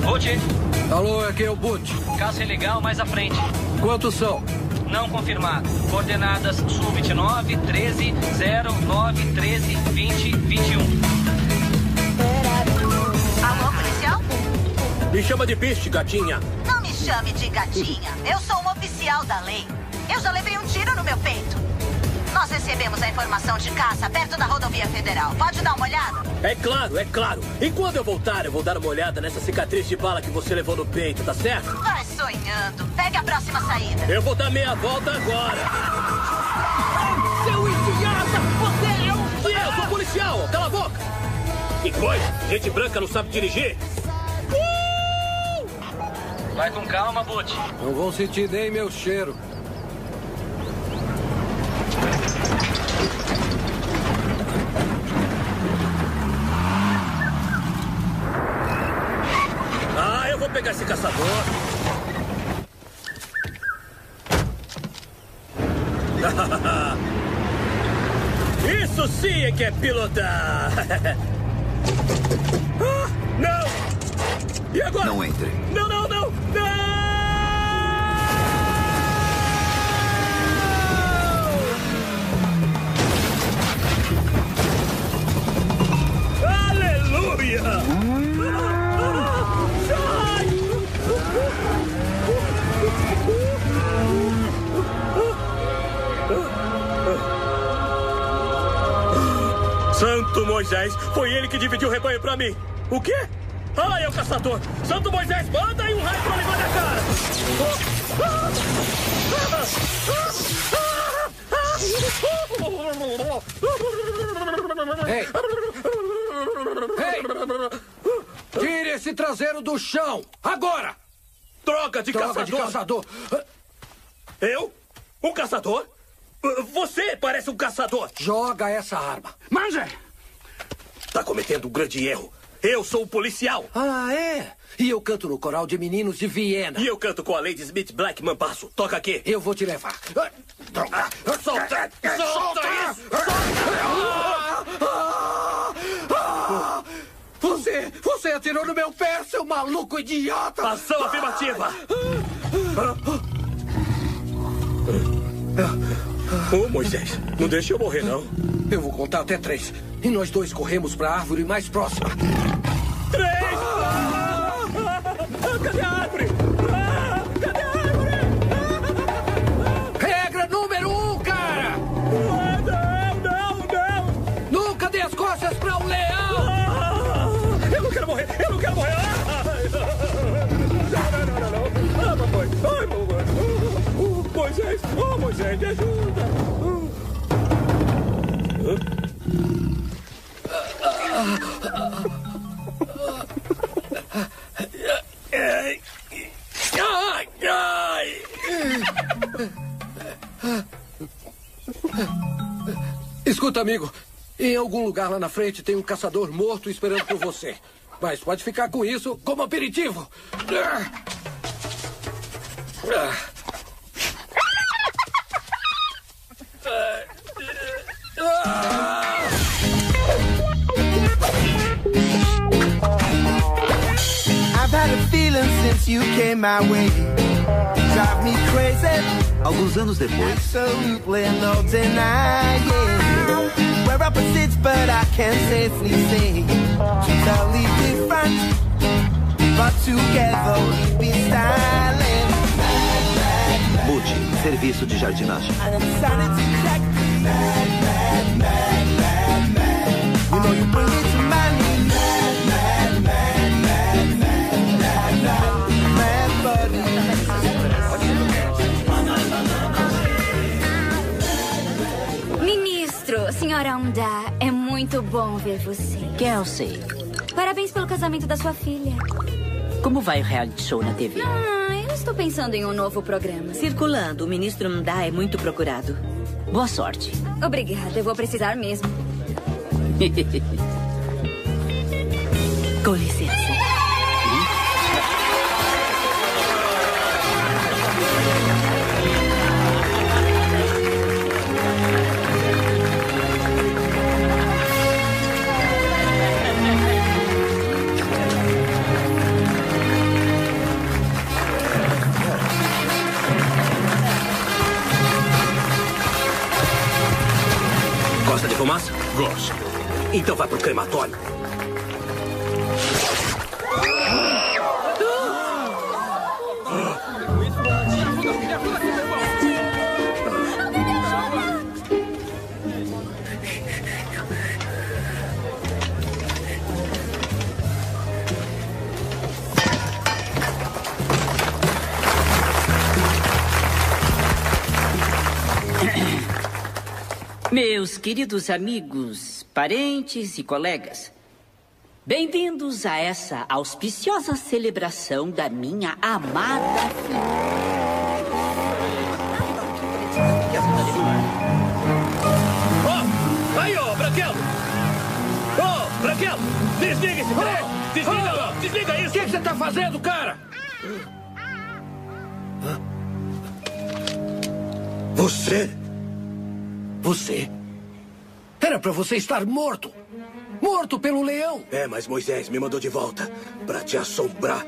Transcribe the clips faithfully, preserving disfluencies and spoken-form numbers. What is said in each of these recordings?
Butch. Alô, aqui é o Butch. Caça ilegal mais à frente. Quantos são? Não confirmado. Coordenadas sul vinte e nove, treze, zero, nove, treze, vinte, vinte e um. Alô, policial? Me chama de bicho, gatinha. Não me chame de gatinha. Eu sou um oficial da lei. Eu já levei um tiro no meu peito. Nós recebemos a informação de caça perto da rodovia federal. Pode dar uma olhada? É claro, é claro. E quando eu voltar, eu vou dar uma olhada nessa cicatriz de bala que você levou no peito, tá certo? Vai sonhando. Pegue a próxima saída. Eu vou dar meia volta agora. Seu idiota! Você é um... Que é? Eu sou policial! Cala a boca! Que coisa! Gente branca não sabe dirigir? Uh! Vai com calma, Butch. Não vão sentir nem meu cheiro. Ah, eu vou pegar esse caçador. Isso sim é que é pilotar! Ah, não! E agora? Não entre. Não, não, não! Não! Aleluia! Santo Moisés, foi ele que dividiu o rebanho pra mim. O quê? Ah, é o caçador. Santo Moisés, manda aí um raio pra levar na cara. Ei! Ei! Tire esse traseiro do chão! Agora! Droga de Droga caçador! de caçador! Eu? Um caçador? Você parece um caçador! Joga essa arma! Manja! Tá cometendo um grande erro. Eu sou um policial. Ah, é? E eu canto no coral de meninos de Viena. E eu canto com a Lady Smith Black Mambaço. Toca aqui. Eu vou te levar. Droga! Solta! Solta isso! Você, você atirou no meu pé, seu maluco idiota! Ação afirmativa! Ô, Moisés, não deixe eu morrer, não. Eu vou contar até três. E nós dois corremos para a árvore mais próxima. Três! Ah! Ah! Cadê a árvore? Ah! Cadê a árvore? Ah! Regra número um, cara! Ah, não, não, não! Nunca dê as costas para o leão! Ah! Eu não quero morrer! Eu não quero morrer! Ah! Não, não, não, não, não! Ah, papai! Ai, mamãe! Oh, Moisés! Oh, Moisés, me ajuda! Ah. Ai, ai, ai. Escuta, amigo. Em algum lugar lá na frente tem um caçador morto esperando por você. Mas pode ficar com isso como aperitivo. I've had a feeling since you came my way. Drive me crazy. Alguns anos depois, Absolutely no denying. We're opposites, but I can safely say totally different, but together we be styling. Butch, serviço de jardinagem. And I'm sanity check. Mad, mad, mad, mad, mad. You know you bring me to my knees. Mad, mad, mad, mad, mad, mad, mad, buddy. Ministro, senhora Onda, é muito bom ver você. Kelsey, Parabéns pelo casamento da sua filha. como vai o reality show na T V? Ah, eu estou pensando em um novo programa. Circulando, o ministro Mda é muito procurado. Boa sorte. Obrigada, eu vou precisar mesmo. Com licença. fumaça? Gosto. Então vai pro crematório. Meus queridos amigos, parentes e colegas, bem-vindos a essa auspiciosa celebração da minha amada filha. Oh, aí, ó, oh, Branquelo! Ô, oh, Branquelo! Desliga esse trem! Oh, desliga, oh, desliga isso! O que, que você tá fazendo, cara? Você? Você? Era pra você estar morto. Morto pelo leão. É, mas Moisés me mandou de volta pra te assombrar.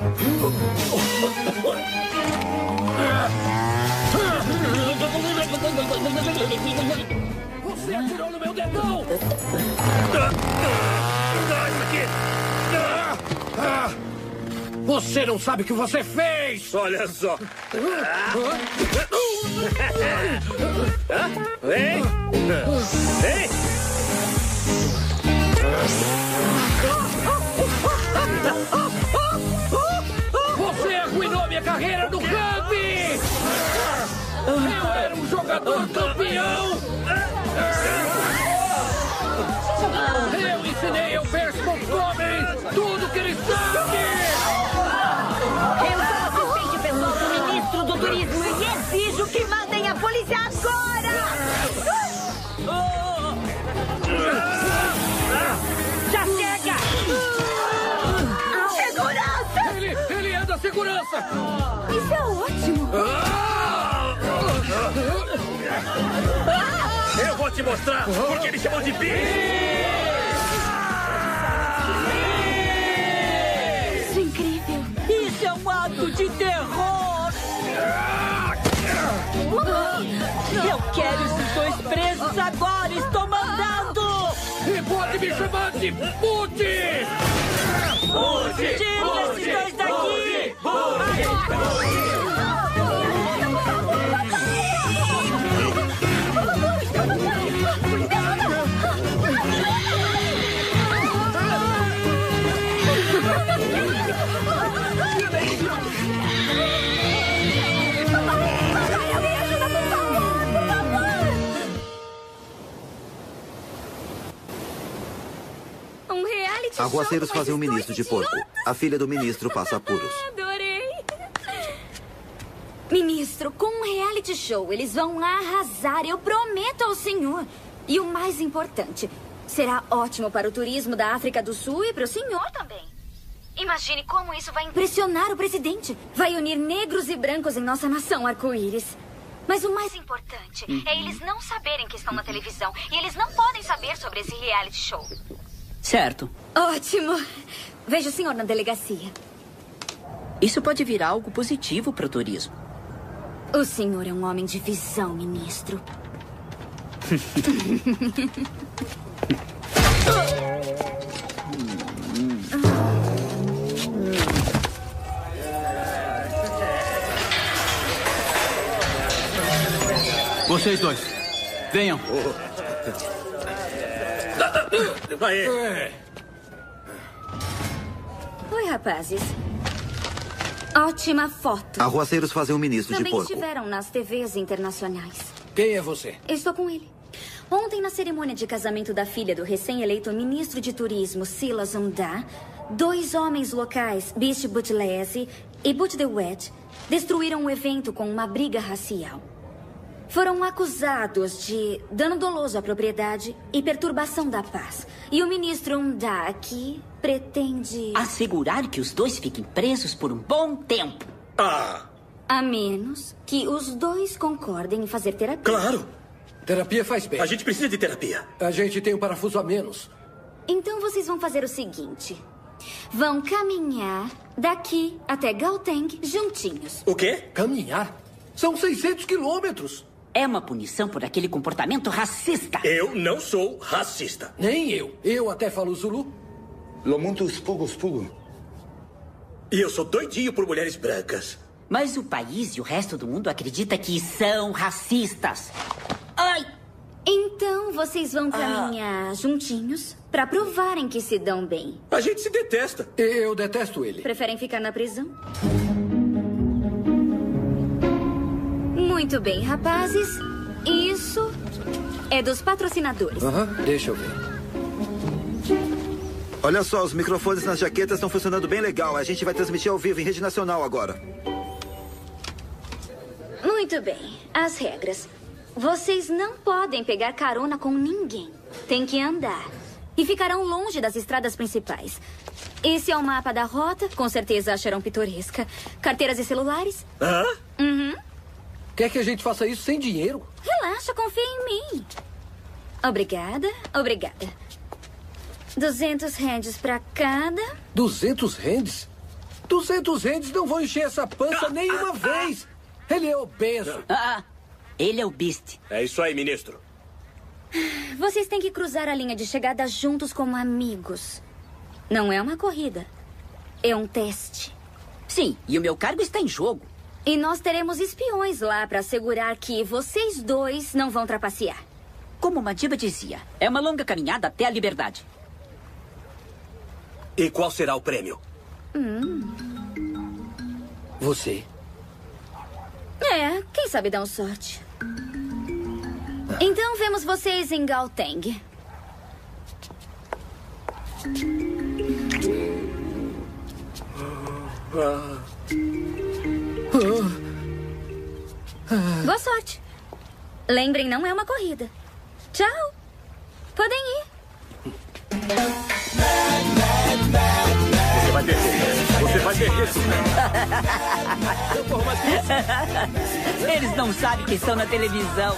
Você atirou no meu dedão! Dá isso aqui! Você não sabe o que você fez! Olha só! Vem! Vem! Você arruinou minha carreira no rugby! Eu era um jogador campeão! Eu ensinei ao Persco Homens tudo que ele sabe! Eu sou assistente pessoal do ministro do turismo e exijo que mandem a polícia agora! Já chega! Segurança! Ele, ele é da segurança! Isso é ótimo! Eu vou te mostrar porque ele chamou de bicho! Isso é incrível! Isso é um ato de terror! Eu quero esses dois presos agora! Estou mandando! E pode me chamar de Puti! Puti! Tira esses dois daqui! Um reality show. Arruaceiros fazem um ministro de porco. A filha do ministro passa apuros. Adorei. Ministro, com um reality show, eles vão arrasar. Eu prometo ao senhor. E o mais importante, será ótimo para o turismo da África do Sul e para o senhor também. Imagine como isso vai impressionar o presidente. Vai unir negros e brancos em nossa nação arco-íris. Mas o mais importante é eles não saberem que estão na televisão. E eles não podem saber sobre esse reality show. Certo. Ótimo. Vejo o senhor na delegacia. Isso pode virar algo positivo para o turismo. O senhor é um homem de visão, ministro. Vocês dois, venham. Aê. Oi, rapazes. Ótima foto. Arruaceiros fazem um ministro Também de porco. estiveram nas T Vs internacionais. Quem é você? Estou com ele. Ontem, na cerimônia de casamento da filha do recém-eleito ministro de turismo, Silas Umda, dois homens locais, Beast Buthelezi e But the Wet, destruíram o evento com uma briga racial. Foram acusados de dano doloso à propriedade e perturbação da paz. E o ministro Umda aqui pretende... assegurar que os dois fiquem presos por um bom tempo. Ah! A menos que os dois concordem em fazer terapia. Claro! Terapia faz bem. A gente precisa de terapia. A gente tem um parafuso a menos. Então vocês vão fazer o seguinte. Vão caminhar daqui até Gauteng juntinhos. O quê? Caminhar? São seiscentos quilômetros. É uma punição por aquele comportamento racista. Eu não sou racista. Nem eu. Eu até falo Zulu. Lo muito spugo, spugo. E eu sou doidinho por mulheres brancas. Mas o país e o resto do mundo acredita que são racistas. Ai! Então vocês vão caminhar ah. juntinhos pra provarem que se dão bem. A gente se detesta. Eu detesto ele. Preferem ficar na prisão? Muito bem, rapazes. Isso é dos patrocinadores. Aham, uhum, deixa eu ver. Olha só, os microfones nas jaquetas estão funcionando bem legal. A gente vai transmitir ao vivo em rede nacional agora. Muito bem. As regras. Vocês não podem pegar carona com ninguém. Tem que andar. E ficarão longe das estradas principais. Esse é o mapa da rota. Com certeza acharão pitoresca. Carteiras e celulares? Hã? Uhum. Quer que a gente faça isso sem dinheiro? Relaxa, confia em mim. Obrigada, obrigada. Duzentos rendes pra cada. Duzentos rendes? Duzentos rendes não vão encher essa pança nenhuma vez. Ele é obeso. Ah, ele é o Beast. É isso aí, ministro. Vocês têm que cruzar a linha de chegada juntos como amigos. Não é uma corrida. É um teste. Sim, e o meu cargo está em jogo. E nós teremos espiões lá para assegurar que vocês dois não vão trapacear. Como Madiba dizia, é uma longa caminhada até a liberdade. E qual será o prêmio? Hum. Você. É, quem sabe dão sorte. Então vemos vocês em Gauteng. Boa sorte. Lembrem, não é uma corrida. Tchau. Podem ir. Você vai perder. Você vai perder. Eles não sabem que estão na televisão.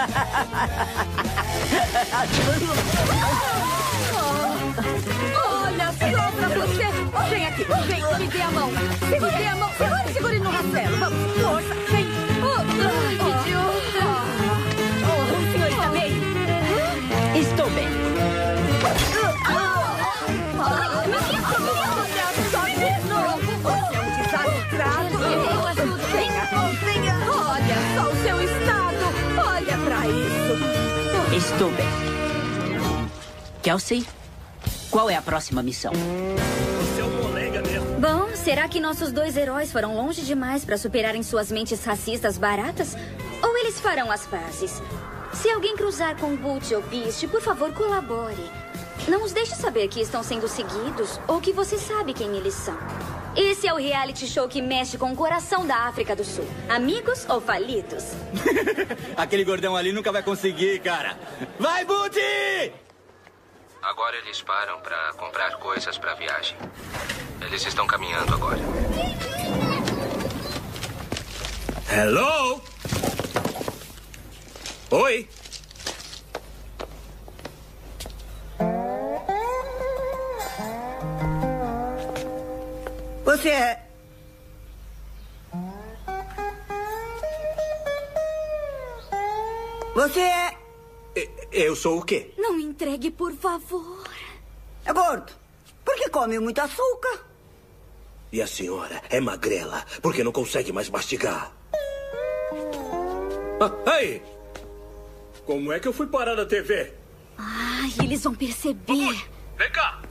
Olha só pra você. Vem aqui, vem, me dê a mão. Me dê a mão. Segure, segure no rastelo. Vamos, força, vem. Oh, que idiota. Oh, o senhor está bem? Estou bem. Olha só o seu estado. Olha pra isso. Estou bem. Kelsey, qual é a próxima missão? Você é um colega mesmo. Bom, será que nossos dois heróis foram longe demais para superarem suas mentes racistas baratas? Ou eles farão as pazes? Se alguém cruzar com Butch ou Beast, por favor, colabore. Não os deixe saber que estão sendo seguidos ou que você sabe quem eles são. Esse é o reality show que mexe com o coração da África do Sul. Amigos ou falidos? Aquele gordão ali nunca vai conseguir, cara. Vai, Butch! Agora eles param para comprar coisas para a viagem. Eles estão caminhando agora. Hello? Oi? Você é... Você é... Eu sou o quê? Não entregue, por favor. É gordo. Porque come muito açúcar. E a senhora é magrela, porque não consegue mais mastigar. Ah, aí! Como é que eu fui parar na T V? Ai, eles vão perceber. Vem cá!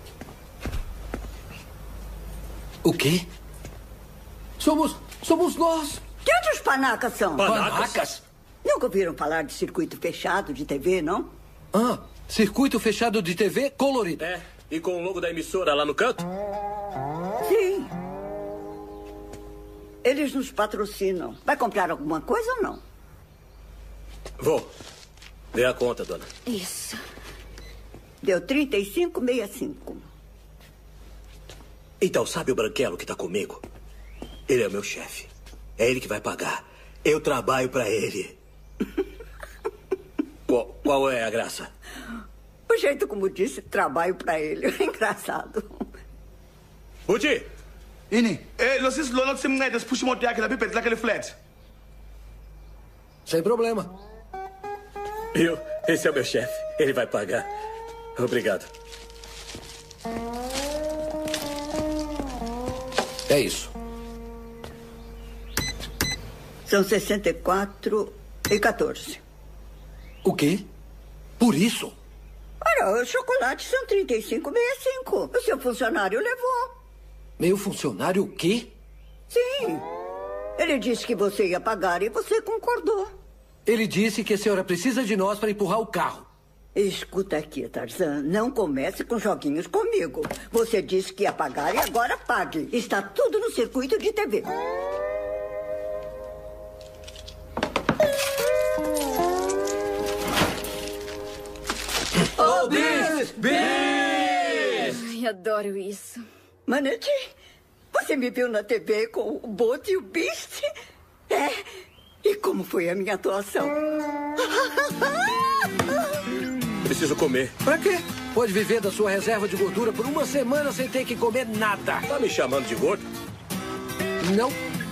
O quê? Somos... somos nós. Que outros panacas são? Panacas? Nunca ouviram falar de circuito fechado de T V, não? Ah, circuito fechado de T V colorido. É, e com o logo da emissora lá no canto? Sim. Eles nos patrocinam. Vai comprar alguma coisa ou não? Vou. Dê a conta, dona. Isso. Deu trinta e cinco reais e sessenta e cinco. Então, sabe o branquelo que tá comigo? Ele é o meu chefe. É ele que vai pagar. Eu trabalho pra ele. qual, qual é a graça? O jeito como disse, trabalho pra ele. É engraçado. Butch! Ini, eh, los is lolot sim ngai des push mo tiak la bipet la kele flat. Sem problema. Bill, esse é o meu chefe. Ele vai pagar. Obrigado. É isso. São sessenta e quatro e quatorze. O quê? Por isso? Ora, os chocolates são trinta e cinco e sessenta e cinco. O seu funcionário levou. Meu funcionário o quê? Sim. Ele disse que você ia pagar e você concordou. Ele disse que a senhora precisa de nós para empurrar o carro. Escuta aqui, Tarzan. Não comece com joguinhos comigo. Você disse que ia pagar e agora pague. Está tudo no circuito de T V. Oh, bis! Bis! Ai, adoro isso. Manete, você me viu na T V com o Boto e o Beast? É. E como foi a minha atuação? Preciso comer. Pra quê? Pode viver da sua reserva de gordura por uma semana sem ter que comer nada. Tá me chamando de gordo? Não.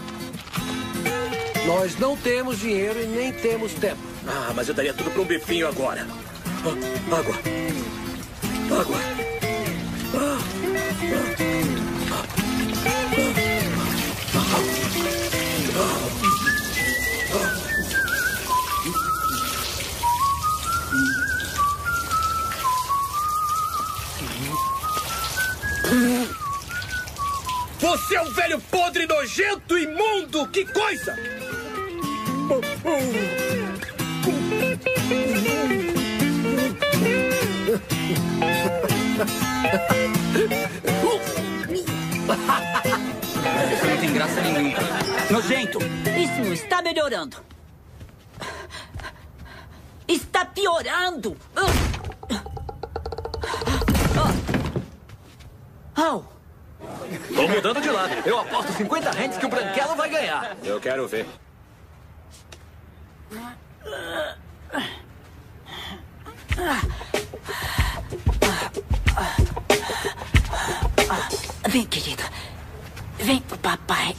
Nós não temos dinheiro e nem temos tempo. Ah, mas eu daria tudo pra um bifinho agora. Ah, água. Água. Ah, Você é um velho podre, nojento, imundo! Que coisa! Isso não tem graça nenhuma. Nojento! Isso não está melhorando. Está piorando. Oh. Tô mudando de lado. Eu aposto cinquenta rentes que o Branquelo vai ganhar. Eu quero ver. Vem, querido. Vem pro papai.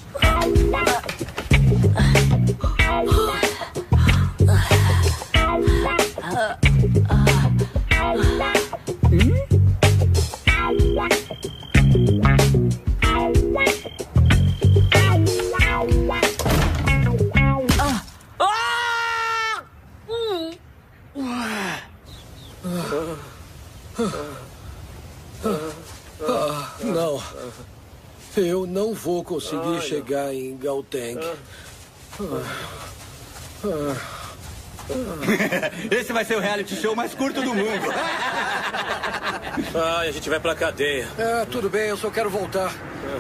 Ah, não. Eu não vou conseguir ah, chegar em Gauteng. Ah. Ah. Esse vai ser o reality show mais curto do mundo. Ah, a gente vai pra cadeia. É, tudo bem, eu só quero voltar.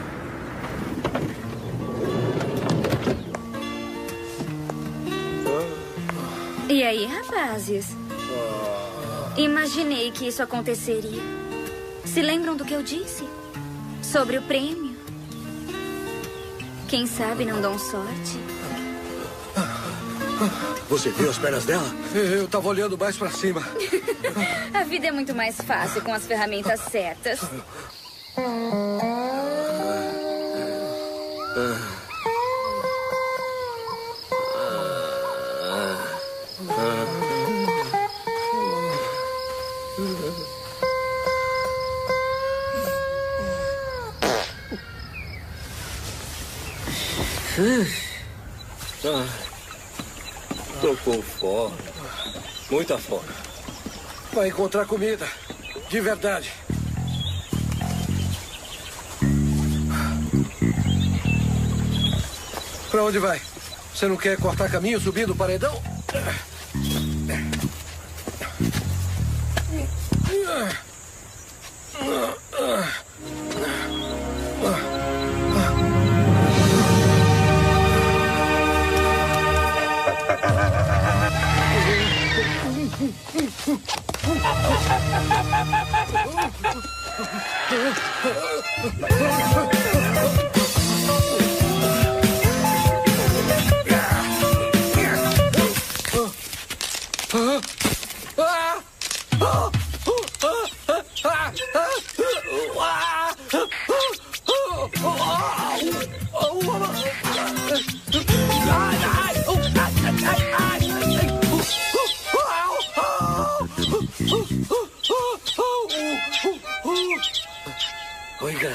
E aí, rapazes? Imaginei que isso aconteceria. Se lembram do que eu disse? Sobre o prêmio. Quem sabe não dão sorte. Você viu as pernas dela? Eu tava olhando mais pra cima. A vida é muito mais fácil com as ferramentas certas. Ah, tô com fome. Muita fome. Vai encontrar comida. De verdade. Pra onde vai? Você não quer cortar caminho subindo o paredão? Ai, ai, ai, ai, ai.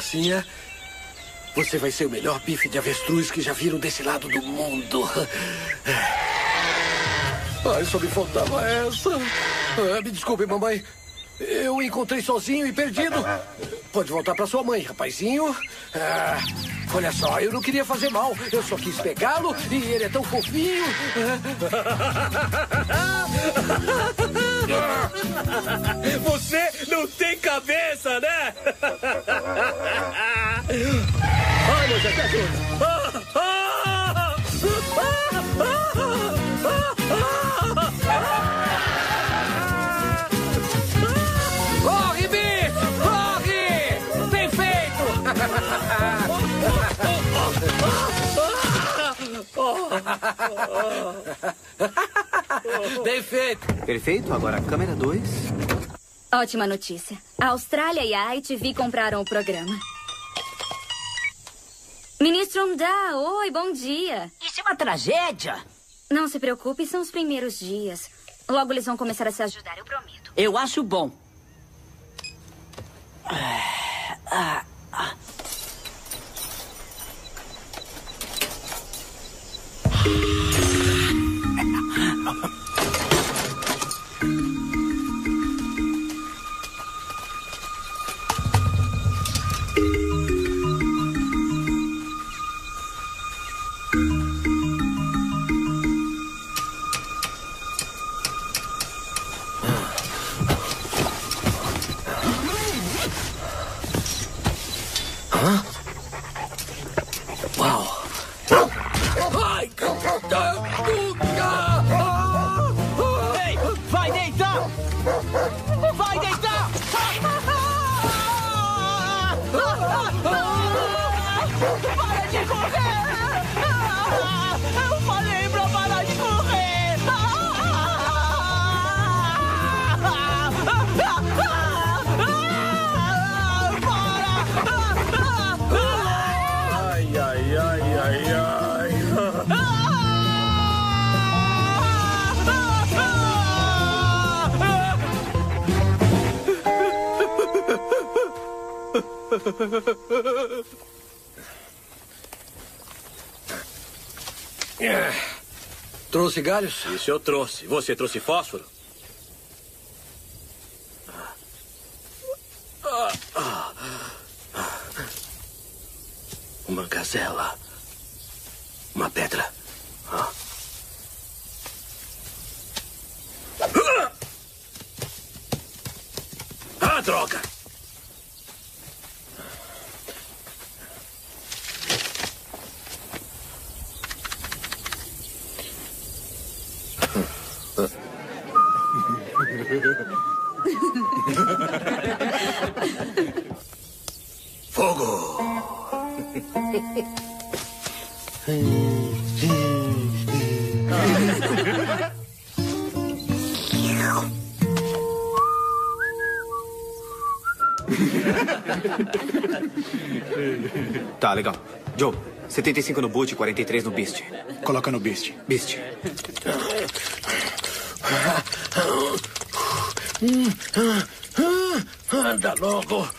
mocinha. Você vai ser o melhor bife de avestruz que já viram desse lado do mundo. Ai, só me faltava essa. Ah, me desculpe, mamãe. Eu o encontrei sozinho e perdido. Pode voltar pra sua mãe, rapazinho. Ah, olha só, eu não queria fazer mal. Eu só quis pegá-lo e ele é tão fofinho. Você não tem cabeça, né? Ai, meu Deus, ajuda. Ah, ah, ah, ah, ah, ah. Corre, bicho! Corre! Bem feito! Bem feito! Perfeito, agora câmera dois. Ótima notícia. A Austrália e a I T V compraram o programa. Ministro Mda, oi, bom dia. Isso é uma tragédia. Não se preocupe, são os primeiros dias. Logo eles vão começar a se ajudar, eu prometo. Eu acho bom. Ah, ah. Hã? Uau! Ai! Ei, vai deitar! Vai deitar! Para de correr! Eu falei pra parar de correr! Ai, ai, ai, ai, ai. Trouxe galhos? Isso eu trouxe. Você trouxe fósforo? Uma gazela. Uma pedra. Ah. Ah, droga! Fogo! Tá, legal. Joe, setenta e cinco no boot e quarenta e três no beast. Coloca no beast. Beast. Anda logo.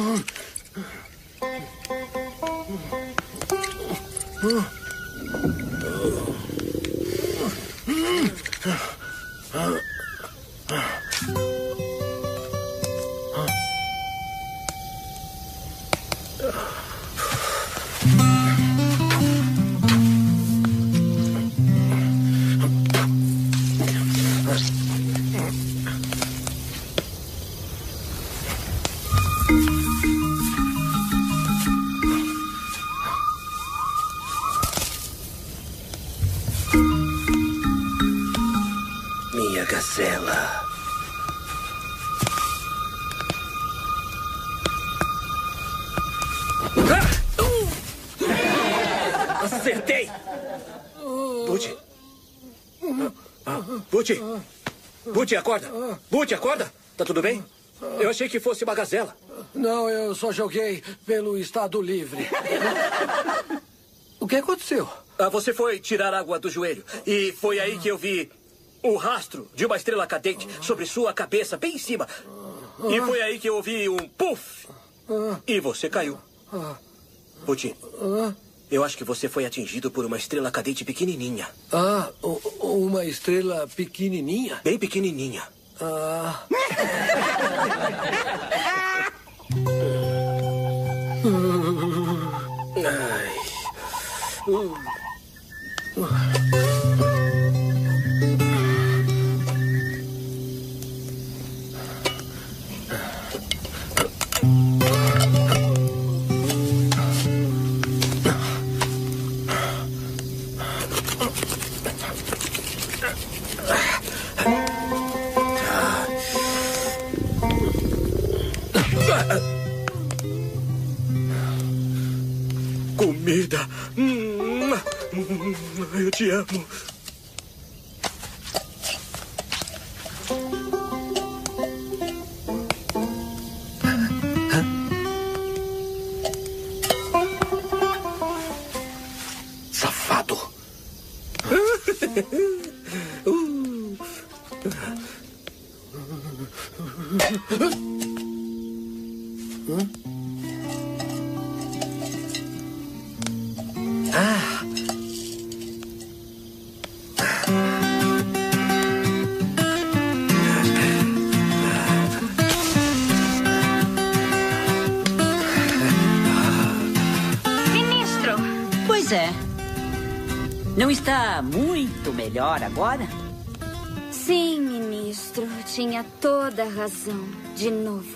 Minha gazela. Acertei! Butch! Butch! Butch, acorda! Butch, acorda! Tá tudo bem? Eu achei que fosse uma gazela. Não, eu só joguei pelo estado livre. O que aconteceu? Ah, você foi tirar água do joelho. E foi aí que eu vi o rastro de uma estrela cadente sobre sua cabeça, bem em cima. E foi aí que eu ouvi um puff. E você caiu. Putin, eu acho que você foi atingido por uma estrela cadente pequenininha. Ah, u- uma estrela pequenininha? Bem pequenininha. Ah. Ai. Comida. Hum, Eu te amo. Safado. Uh. Ah. Ministro! Pois é. Não está muito melhor agora? Sim, ministro. Tinha toda a razão. De novo.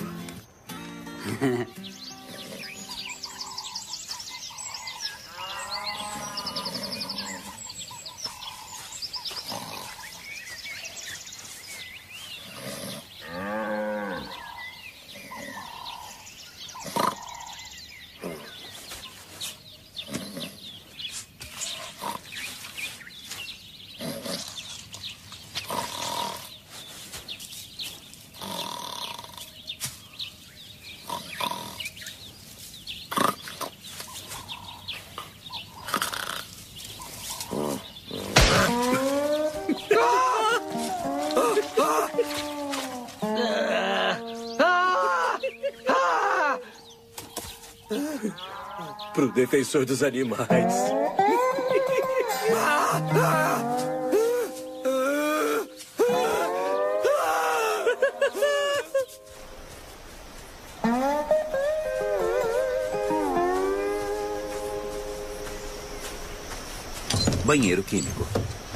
Pro defensor dos animais. Banheiro químico.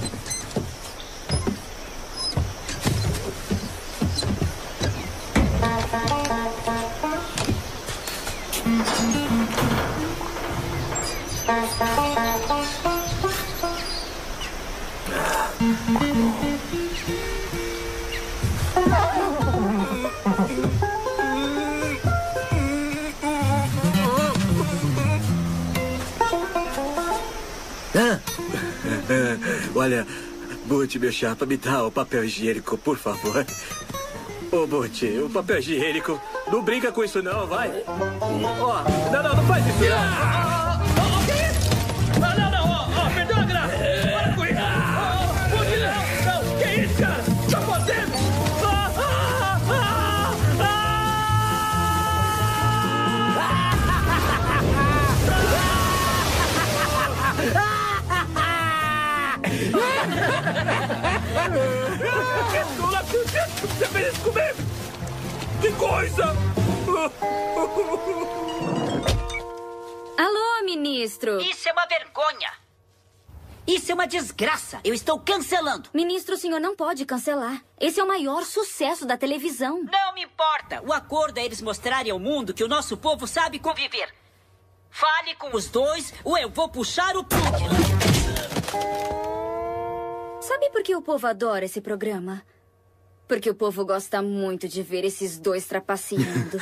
Olha, Butch, meu chapa, me dá o papel higiênico, por favor. Ô, Butch, o papel higiênico. Não brinca com isso não, vai. Ó, não, não, não faz isso não. Ah, não, não, ó, ó, perdeu a graça. Para com isso. Ó, Butch, não, não, que isso, cara? Tá fazendo? Ah, ah, ah, Você fez isso comigo? Que coisa! Alô, ministro. Isso é uma vergonha. Isso é uma desgraça. Eu estou cancelando. Ministro, o senhor não pode cancelar. Esse é o maior sucesso da televisão. Não me importa. O acordo é eles mostrarem ao mundo que o nosso povo sabe conviver. Fale com os dois ou eu vou puxar o plug. Sabe por que o povo adora esse programa? Porque o povo gosta muito de ver esses dois trapaceando.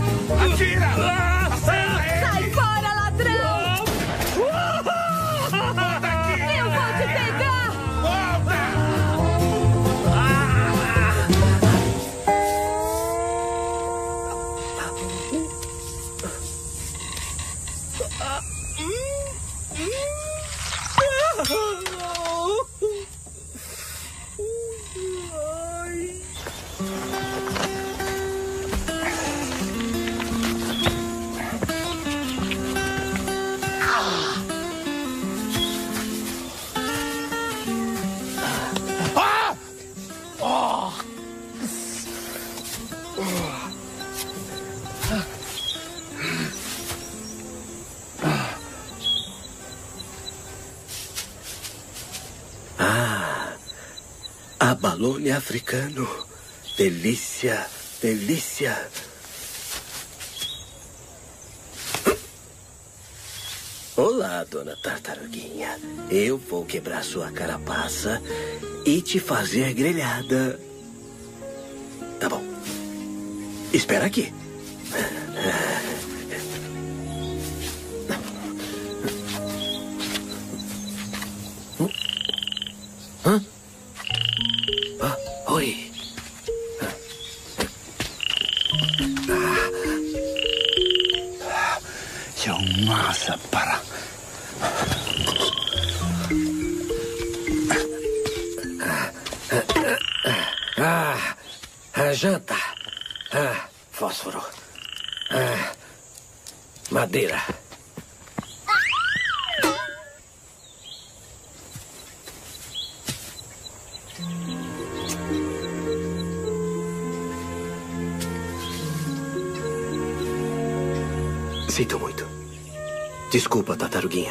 Atira! Sai fora, ladrão! Volta aqui! Eu vou te pegar! Volta! Abalone africano. Delícia, delícia. Olá, dona Tartaruguinha. Eu vou quebrar sua carapaça e te fazer grelhada. Tá bom. Espera aqui. Hã? Ah, oi. Yung masa para. Ah, a janta. Ah, fósforo. Ah, madeira. Sinto muito. Desculpa, tartaruguinha.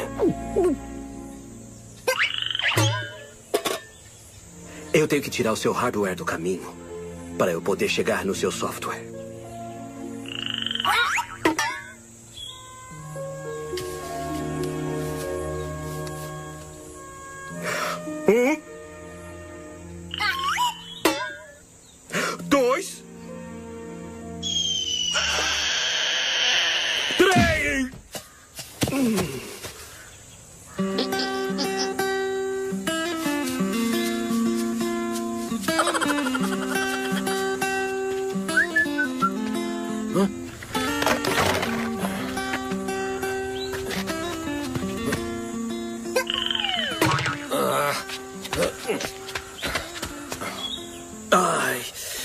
Eu tenho que tirar o seu hardware do caminho para eu poder chegar no seu software. Um. Dois. Três. Hum. Ai.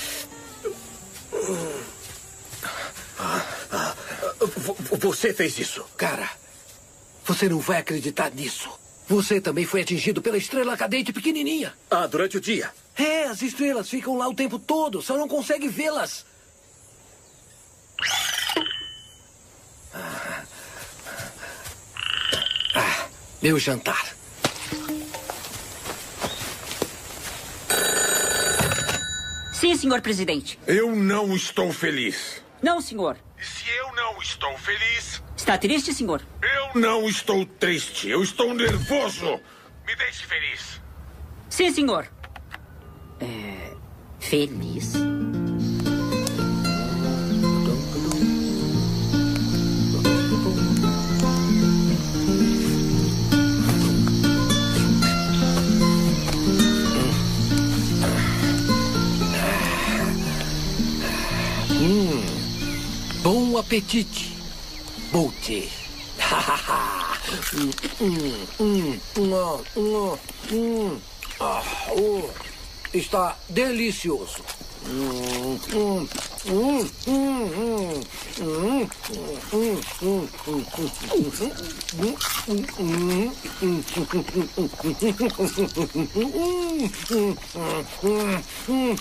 Você fez isso. Cara, você não vai acreditar nisso. Você também foi atingido pela estrela cadente pequenininha. Ah, durante o dia? É, as estrelas ficam lá o tempo todo, só não consegue vê-las. Ah. Ah, meu jantar. Sim, senhor presidente. Eu não estou feliz. Não, senhor. E se eu não estou feliz? Está triste, senhor? Eu não estou triste. Eu estou nervoso. Me deixe feliz. Sim, senhor. É... Feliz? Hum, bom apetite, Bolt. hum, hum, hum, hum, hum, hum. Ah, oh, está delicioso. Hum, hum, hum, hum, hum, hum, hum, hum.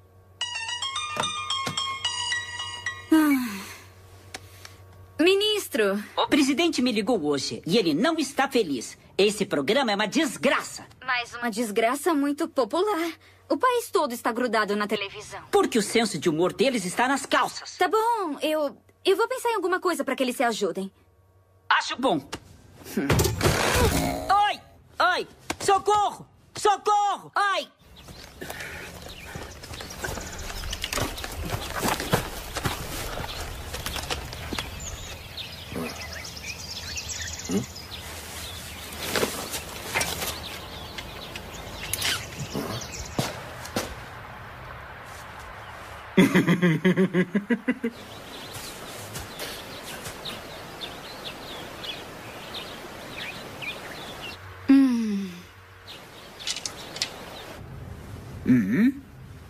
Ministro! O presidente me ligou hoje e ele não está feliz. Esse programa é uma desgraça. Mas uma desgraça muito popular. O país todo está grudado na televisão. Porque o senso de humor deles está nas calças. Tá bom, eu, eu vou pensar em alguma coisa para que eles se ajudem. Acho bom. Oi! Oi! Socorro! Socorro! Ai! hum. Uhum.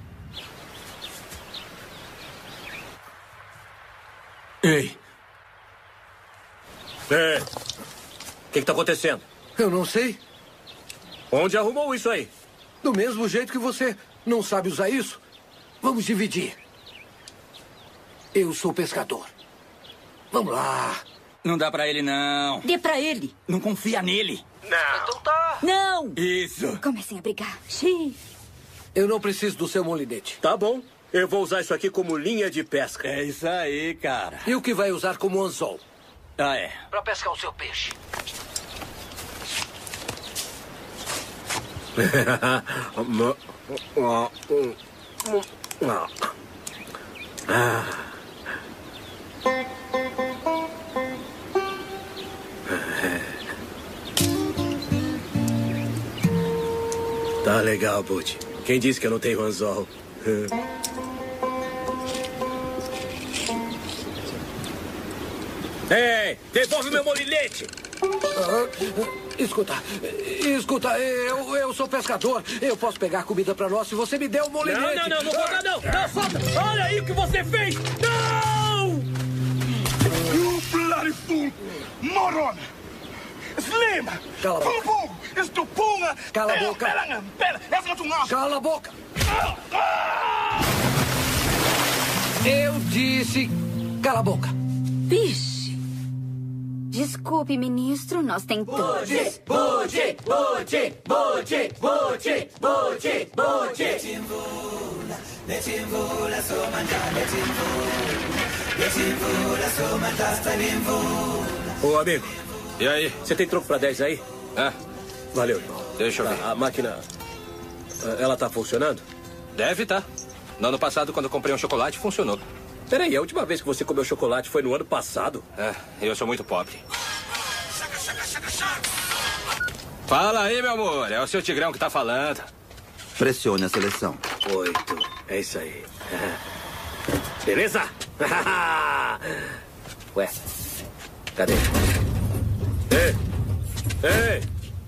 Ei. Ei. O que está acontecendo? Eu não sei. Onde arrumou isso aí? Do mesmo jeito que você não sabe usar isso, vamos dividir. Eu sou pescador. Vamos lá. Não dá pra ele, não. Dê pra ele. Não confia nele. Não. Então tá. Não. Isso. Comecem a brigar. Sim. Eu não preciso do seu molinete. Tá bom. Eu vou usar isso aqui como linha de pesca. É isso aí, cara. E o que vai usar como anzol? Ah, é. Pra pescar o seu peixe. Ah. Tá legal, Butch. Quem disse que eu não tenho anzol? Ei, devolve meu molinete! Uh, escuta, escuta, eu, eu sou pescador. Eu posso pegar comida pra nós se você me der o molinete. Não, não, não, não vou dar, não. Não, solta. Olha aí o que você fez. Não! You bloody fool! Moron! Slim! Cala a boca. Pum, pum! Estupunga! Cala a boca. Cala a boca. Eu disse, cala a boca. Vixe. Desculpe, ministro, nós tentamos. Butch, Butch, Butch, Butch, Butch, Butch, Butch. Let him vola, let him vola, so mangiare, let him vola. Let him vola, so mangiare, let him vola. Ô, amigo. E aí? Você tem troco pra dez aí? É. Valeu, irmão. Deixa eu ver. A, a máquina, ela tá funcionando? Deve tá. No ano passado, quando eu comprei um chocolate, funcionou. Peraí, a última vez que você comeu chocolate foi no ano passado? É, eu sou muito pobre. Fala aí, meu amor. É o seu Tigrão que tá falando. Pressione a seleção. Oito. É isso aí. Beleza? Ué, cadê? Ei! Ei!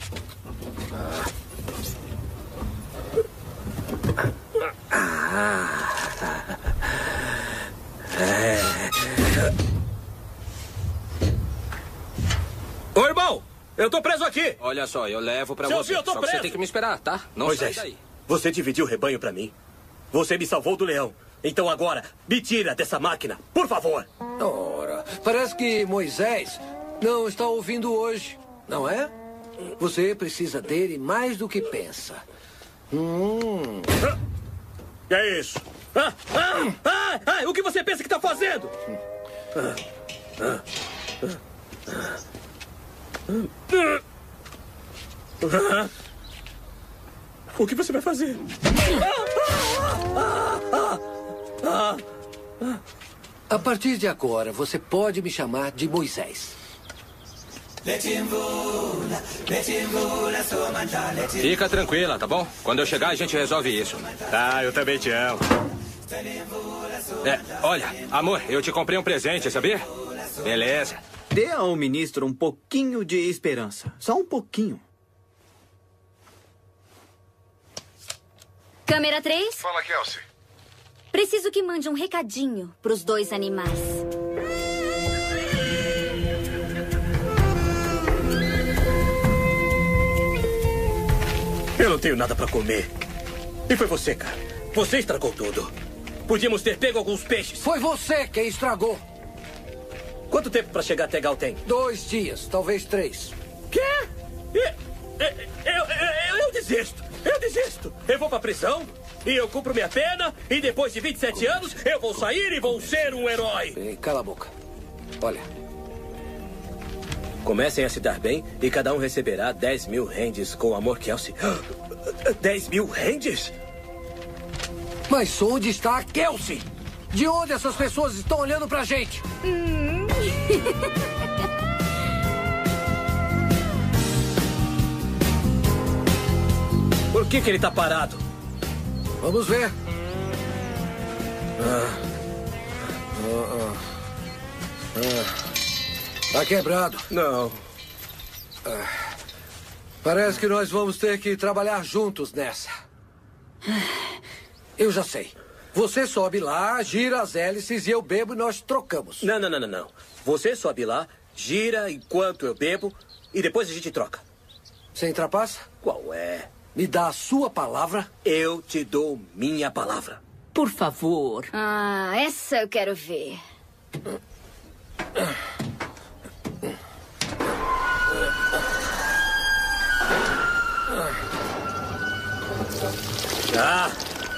Ah. Ah. É. Ô, irmão! Eu tô preso aqui! Olha só, eu levo pra Seu você. filho, eu tô só que preso. você tem que me esperar, tá? Não Moisés, sai daí. você dividiu o rebanho pra mim. Você me salvou do leão. Então agora, me tira dessa máquina, por favor. Ora, parece que Moisés não está ouvindo hoje, não é? Você precisa dele mais do que pensa. Hum. Que é isso? Ah, ah, ah, ah, o que você pensa que tá fazendo? Ah, ah, ah, ah. Ah. O que você vai fazer? A partir de agora, você pode me chamar de Moisés. Fica tranquila, tá bom? Quando eu chegar, a gente resolve isso. Tá, eu também te amo. É, olha, amor, eu te comprei um presente, sabia? Beleza. Dê ao ministro um pouquinho de esperança. Só um pouquinho. Câmera três? Fala, Kelsey. Preciso que mande um recadinho pros dois animais. Eu não tenho nada pra comer. E foi você, cara. Você estragou tudo. Podíamos ter pego alguns peixes. Foi você quem estragou. Quanto tempo pra chegar até Galten? Dois dias, talvez três. Quê? Eu, eu, eu, eu desisto. Eu desisto. Eu vou pra prisão e eu cumpro minha pena. E depois de vinte e sete anos, eu vou sair e vou ser um herói. Ei, cala a boca. Olha. Comecem a se dar bem e cada um receberá dez mil rendes com amor, Kelsey. dez mil rendes? Mas onde está a Kelsey? De onde essas pessoas estão olhando pra gente? Hum. Por que que ele tá parado? Vamos ver. Ah. Ah, ah. Ah. Tá quebrado. Não. Ah. Parece que nós vamos ter que trabalhar juntos nessa. Eu já sei. Você sobe lá, gira as hélices e eu bebo e nós trocamos. Não, não, não, não, não. Você sobe lá, gira enquanto eu bebo e depois a gente troca. Sem trapaça? Qual é? Me dá a sua palavra? Eu te dou minha palavra. Por favor. Ah, essa eu quero ver. Ah!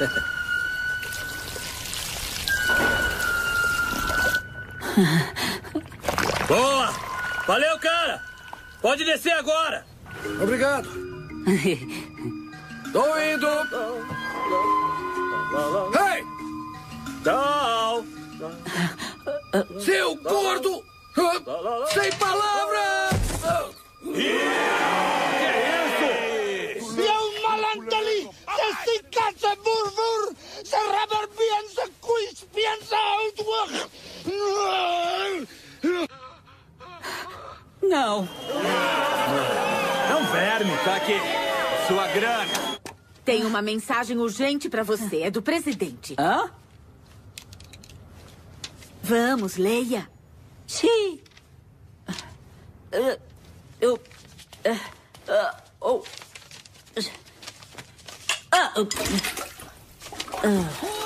Boa! Valeu, cara! Pode descer agora! Obrigado. Tô indo! Ei! Tchau! Seu gordo! Sem palavras! Leon Malantali, se si casa burvur, se rabar piensa, quis piensa outward. Não. É um verme, tá aqui. Sua grana. Tem uma mensagem urgente pra você. É do presidente. Hã? Vamos, leia. Sim. Uh, eu... Uh, uh, oh. Ah, uh, uh.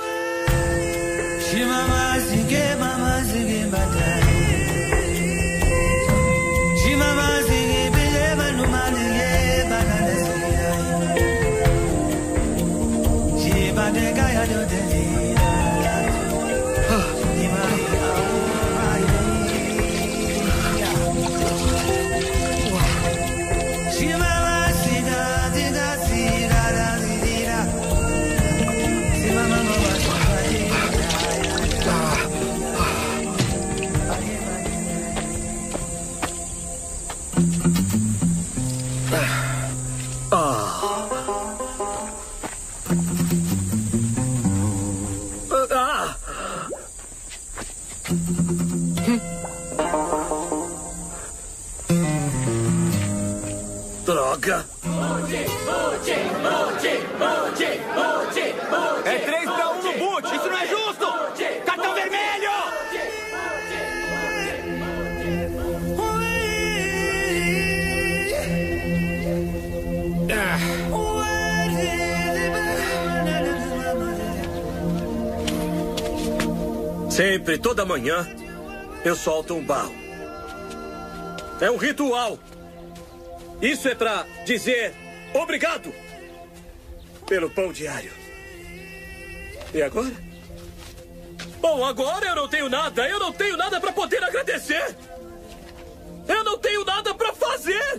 Droga! É três pra um no boot! Isso não é justo! Cartão vermelho! Sempre, toda manhã, eu solto um barro. É um ritual. Isso é pra dizer obrigado pelo pão diário. E agora? Bom, agora eu não tenho nada. Eu não tenho nada pra poder agradecer. Eu não tenho nada pra fazer.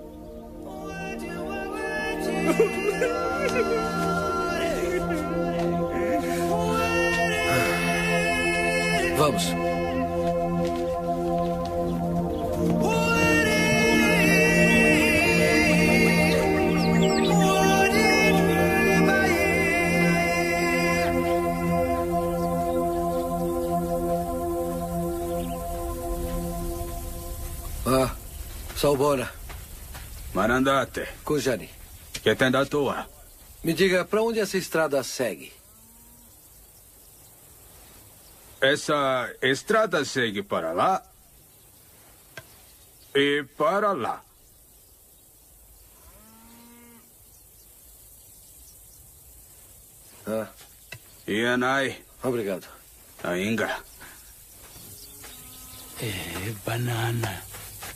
Vamos. Ah, Salbona. Marandate. Kujani. Que tem da tua? Me diga, para onde essa estrada segue? Essa estrada segue para lá e para lá. Ah. Ianai. Obrigado. Ainga. É, banana.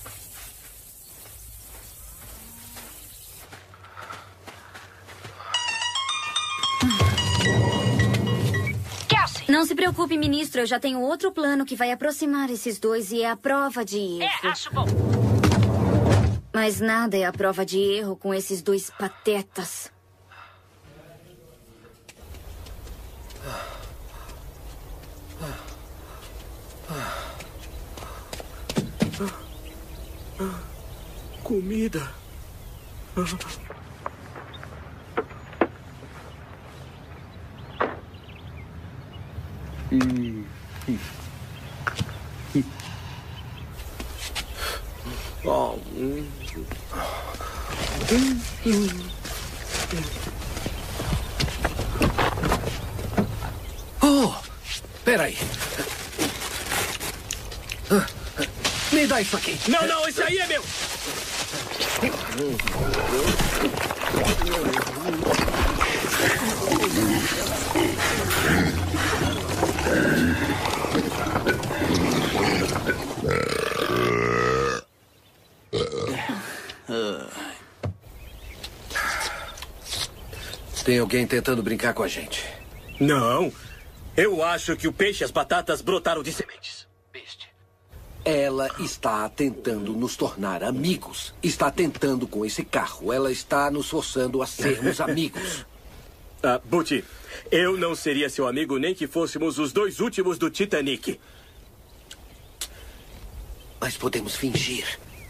Não se preocupe, ministro. Eu já tenho outro plano que vai aproximar esses dois e é a prova de erro. É, acho bom. Mas nada é a prova de erro com esses dois patetas. Comida. Hum. Oh. Hum. Oh, peraí. Me dá isso aqui. Não, não, esse aí é meu. Tem alguém tentando brincar com a gente. Não. Eu acho que o peixe e as batatas brotaram de sementes. Ela está tentando nos tornar amigos. Está tentando com esse carro. Ela está nos forçando a sermos amigos. Ah, Butch, eu não seria seu amigo nem que fôssemos os dois últimos do Titanic. Mas podemos fingir.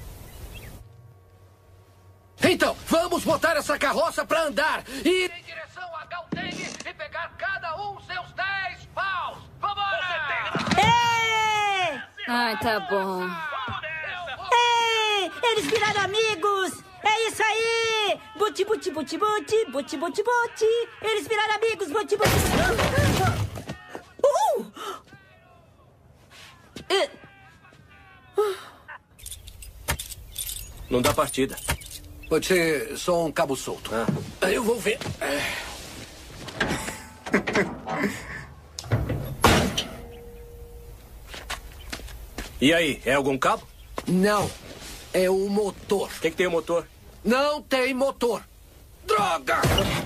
Então, vamos botar essa carroça para andar. Ir em direção a Gauteng e pegar cada um seus dez paus. Vambora! Ei! Ai, tá bom. Ei! Eles viraram amigos! É isso aí! Buti, buti, buti, buti, buti, buti, buti. Eles viraram amigos, buti, buti. Uhul! Não dá partida. Pode ser só um cabo solto. Ah. Eu vou ver. E aí, é algum cabo? Não. É o motor. O que, que tem o motor? Não tem motor. Droga!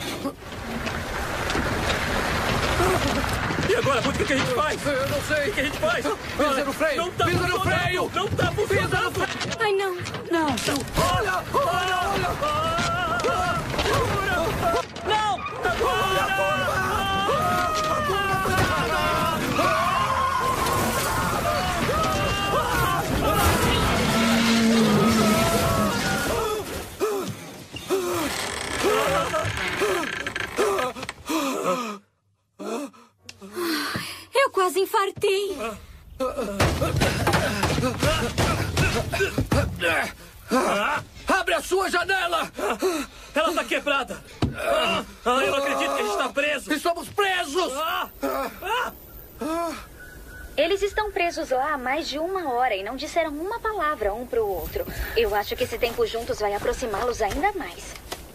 E agora, o que, que a gente faz? Eu não sei. O que, que a gente faz? Pisa no freio! Não tá Pisa no freio! Não tá funcionando! Ai, não, não. Olha! Olha! Olha! Não! Eu quase infartei. Abre a sua janela! Ela tá quebrada! Ah, ah, eu não acredito que a gente tá preso! Estamos presos! Ah, ah. Eles estão presos lá há mais de uma hora e não disseram uma palavra um pro outro. Eu acho que esse tempo juntos vai aproximá-los ainda mais.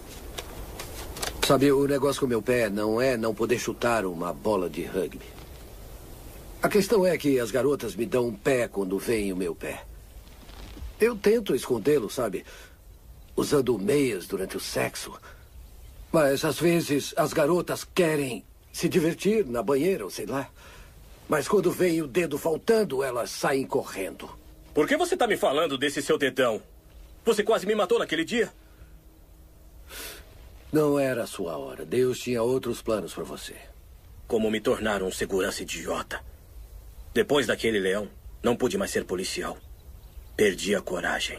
Sabe, o negócio com o meu pé não é não poder chutar uma bola de rugby. A questão é que as garotas me dão um pé quando veem o meu pé. Eu tento escondê-lo, sabe? Usando meias durante o sexo. Mas, às vezes, as garotas querem se divertir na banheira, ou sei lá. Mas quando vem o dedo faltando, elas saem correndo. Por que você tá me falando desse seu dedão? Você quase me matou naquele dia. Não era a sua hora. Deus tinha outros planos para você. Como me tornar um segurança idiota. Depois daquele leão, não pude mais ser policial. Perdi a coragem.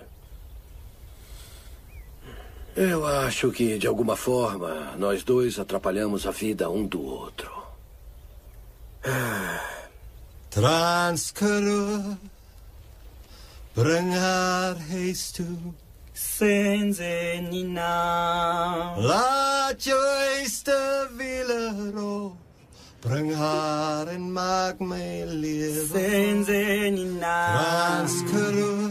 Eu acho que, de alguma forma, nós dois atrapalhamos a vida um do outro. Transkurur bring haar huis toe. Senzenina. Laat jou eerste wiele rol. Bring haar en maak my lewe. Senzenina. Transkurur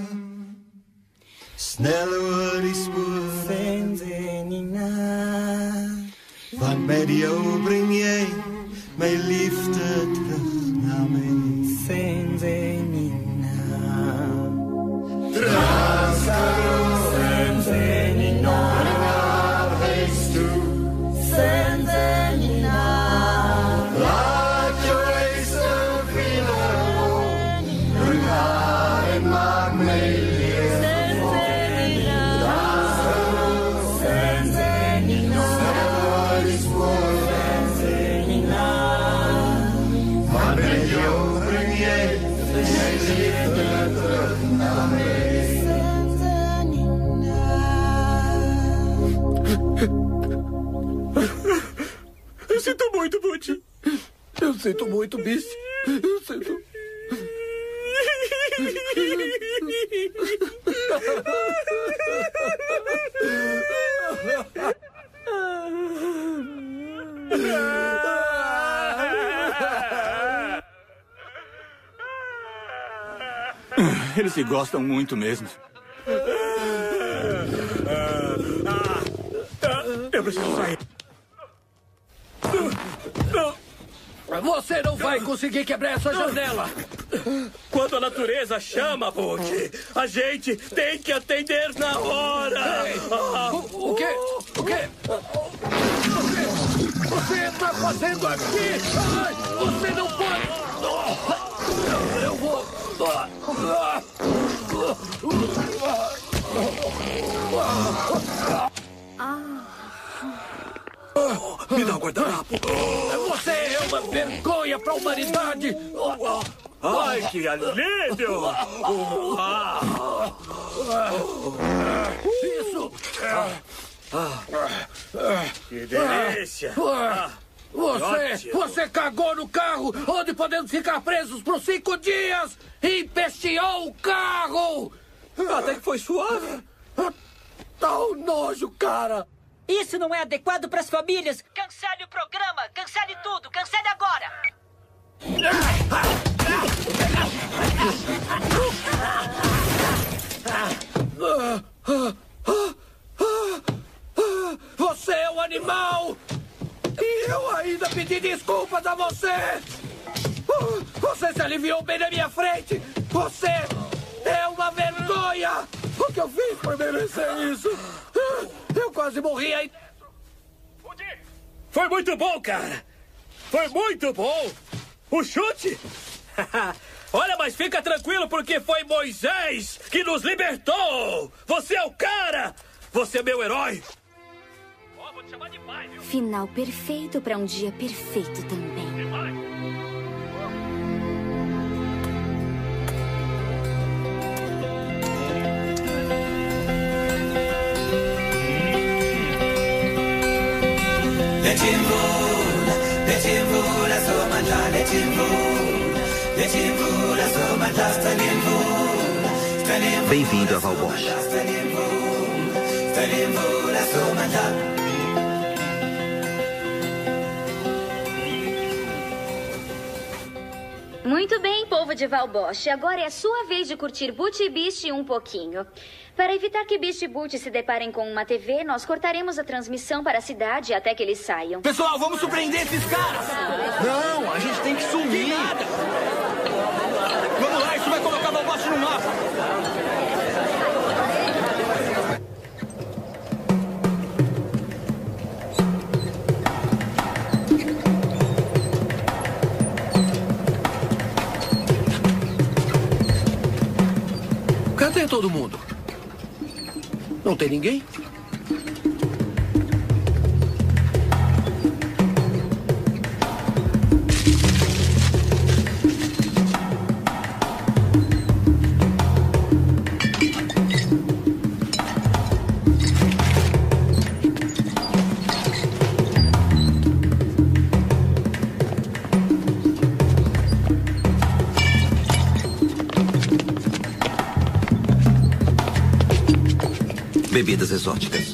snel oor die spoor. Senzenina. Want met jou bring jy my liefde terug na my. Senzenina. Transkurur Senzenina. Bring haar huis toe. Senzenina. Laat jou eerste wiele rol. Bring haar en maak my lewe. Senzenina. Senzenina. Snel oor die spoor. Senzenina. Want met jou bring jy my liefde terug na my. Eu sinto muito, Butch. Eu sinto muito, Beast. Eu sinto. Eles se gostam muito mesmo. Eu preciso sair. Você não vai conseguir quebrar essa janela. Quando a natureza chama, Bolt, a gente tem que atender na hora. Ei, o, o quê? O quê? Você, você está fazendo aqui? Ai, você não pode. Eu vou. Me dá um guardanapo. Você é uma vergonha para a humanidade. Ai, que alívio! Isso. Que delícia! Você, você cagou no carro, onde podemos ficar presos por cinco dias. Empesteou o carro. Até que foi suave. Tá um nojo, cara. Isso não é adequado para as famílias. Cancele o programa. Cancele tudo. Cancele agora. Você é um animal. E eu ainda pedi desculpas a você. Você se aliviou bem na minha frente. Você é uma vergonha. O que eu fiz por merecer isso? Eu quase morri aí. Foi muito bom, cara. Foi muito bom. O chute? Olha, mas fica tranquilo porque foi Moisés que nos libertou. Você é o cara. Você é meu herói. Oh, vou te chamar de pai, viu? Final perfeito para um dia perfeito também. Let him rule, let him rule, as Omanda, let him rule, let him rule, as Omanda, Stalin rule, Stalin rule. Bem-vindo a Valbosch. Stalin rule, Stalin rule, as Omanda. Muito bem, povo de Valbosch. Agora é a sua vez de curtir Boot e Beast um pouquinho. Para evitar que Beast e Boot se deparem com uma T V, nós cortaremos a transmissão para a cidade até que eles saiam. Pessoal, vamos surpreender esses caras! Não, a gente tem que sumir! Vamos lá, isso vai colocar Valbosch no mapa! Cadê todo mundo? Não tem ninguém? Bebidas exóticas.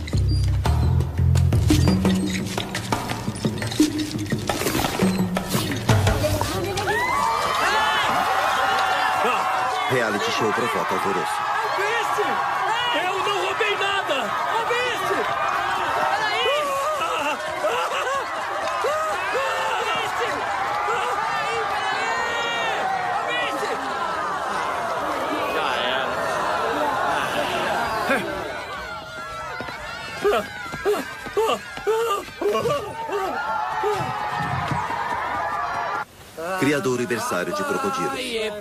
Reality show provoca alvoroço. Beast! Eu não roubei nada! Ô, Beast! Peraí! Beast! Peraí, peraí! Ô, Beast! Já era. Criador e berçário de crocodilos.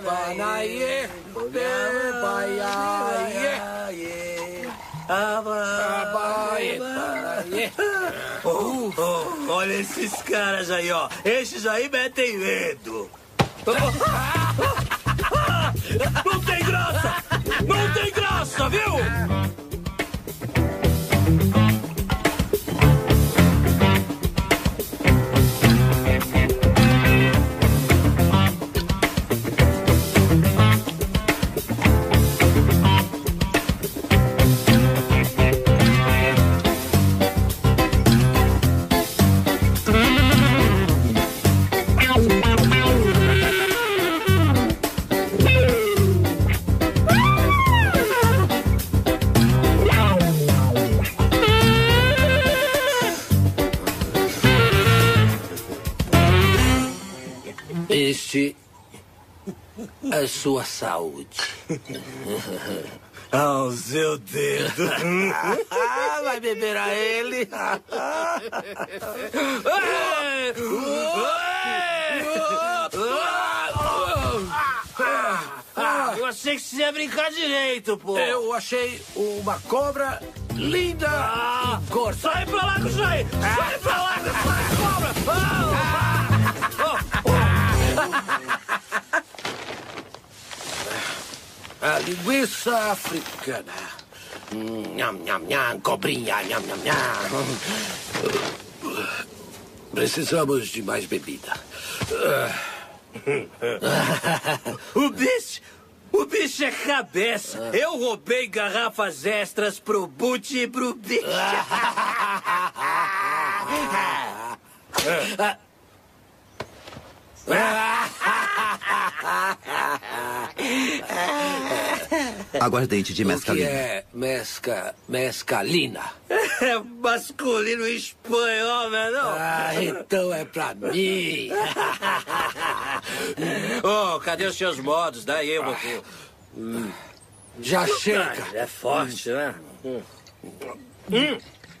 Oh, oh, olha esses caras aí, ó. Esses aí metem medo. Não tem graça! Não tem graça, viu? A sua saúde. Ao seu dedo. Vai beber a ele. Eu achei que você ia brincar direito, pô. Eu achei uma cobra linda ah, e gorda. Sai pra lá com isso aí! Sai pra lá com essa cobra! Oh, oh, oh. A linguiça africana. Nham, nham, nham, cobrinha, nham, nham, nham. Precisamos de mais bebida. O bicho... O bicho é cabeça. Eu roubei garrafas extras pro Butch e pro bicho. Aguardente de mescalina. O que é mesca, mescalina? É masculino espanhol, não é não? Ah, então é pra mim. Oh, cadê os seus modos? Daí eu vou ter. Hum. Já chega. Ah, é forte, né? Hum. Hum.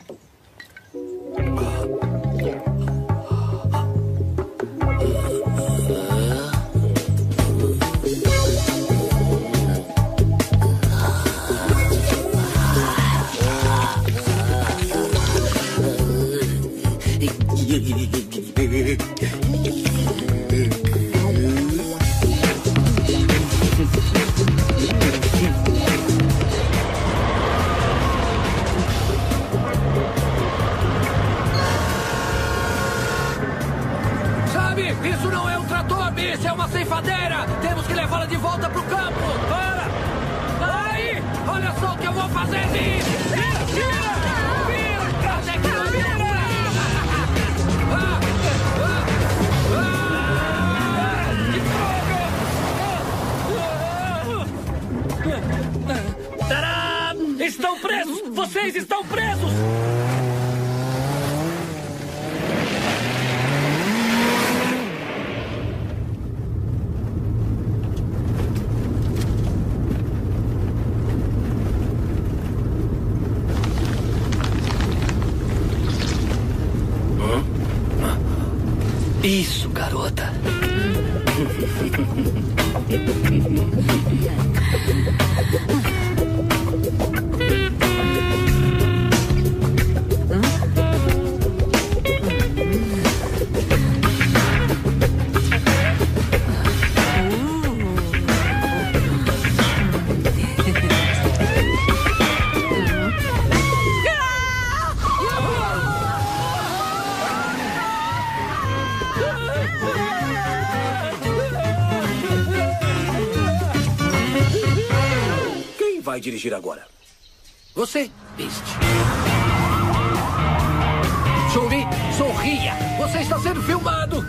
Sabe, isso não é um trator, bicho, é uma ceifadeira. Temos que levá-la de volta pro campo. Para! Aí! Olha só o que eu vou fazer, bicho! Vira, vira! Vira! Cadê que eu vira? Ah! Tadá! Estão presos! Vocês estão presos! Isso, garota. Vai dirigir agora. Você, Beast. Shuri, sorria. Você está sendo filmado.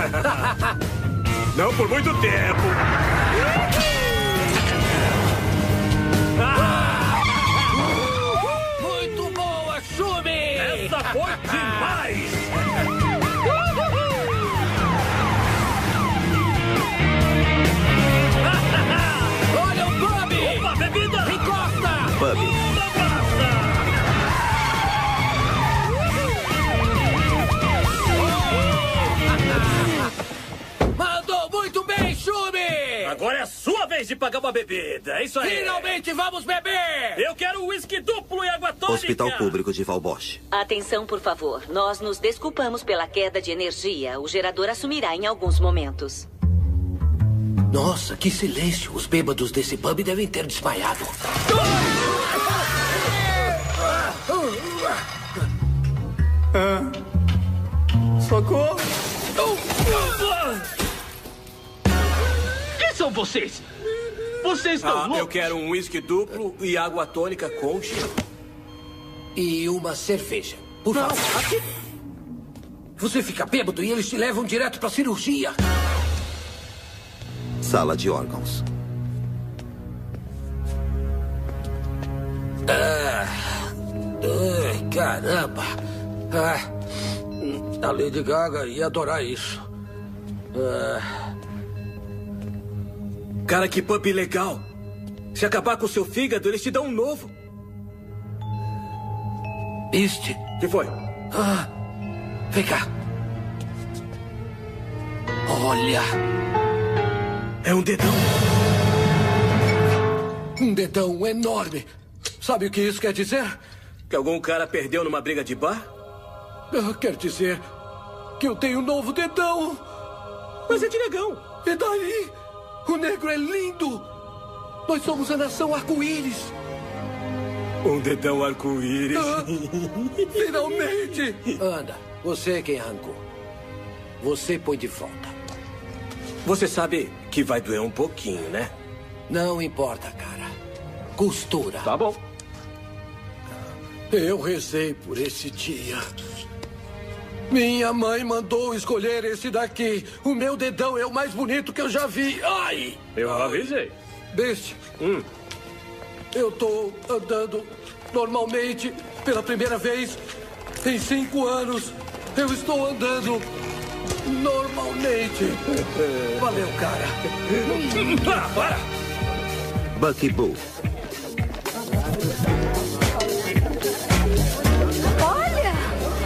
Não por muito tempo. Muito boa, Shuri. Essa foi demais. Olha o Bobby. Opa, bebida. Bubby. Mandou muito bem, Shuri! Agora é a sua vez de pagar uma bebida, é isso aí! Finalmente vamos beber! Eu quero uísque duplo e água tônica! Hospital Público de Valbosch. Atenção, por favor. Nós nos desculpamos pela queda de energia. O gerador assumirá em alguns momentos. Nossa, que silêncio! Os bêbados desse pub devem ter desmaiado. Ah. Socorro! Quem são vocês? Vocês estão ah, loucos? Eu quero um uísque duplo e água tônica com gelo. E uma cerveja, por Não, favor. aqui... Você fica bêbado e eles te levam direto pra cirurgia. Sala de órgãos. Ah, ai, caramba. Ah, a Lady Gaga ia adorar isso. Ah. Cara, que pup legal. Se acabar com o seu fígado, eles te dão um novo. Este? Que foi? Ah, vem cá. Olha. É um dedão. Um dedão enorme. Sabe o que isso quer dizer? Que algum cara perdeu numa briga de bar? Ah, quer dizer que eu tenho um novo dedão. Mas é de negão. E daí? O negro é lindo. Nós somos a nação arco-íris. Um dedão arco-íris. Ah, finalmente. Anda, você é quem arrancou. Você põe de volta. Você sabe que vai doer um pouquinho, né? Não importa, cara. Costura. Tá bom. Eu rezei por esse dia. Minha mãe mandou escolher esse daqui. O meu dedão é o mais bonito que eu já vi. Ai! Eu avisei. Beast, hum. eu tô andando normalmente pela primeira vez em cinco anos. Eu estou andando normalmente. Valeu, cara. Ah, para! Bucky Bull. Olha!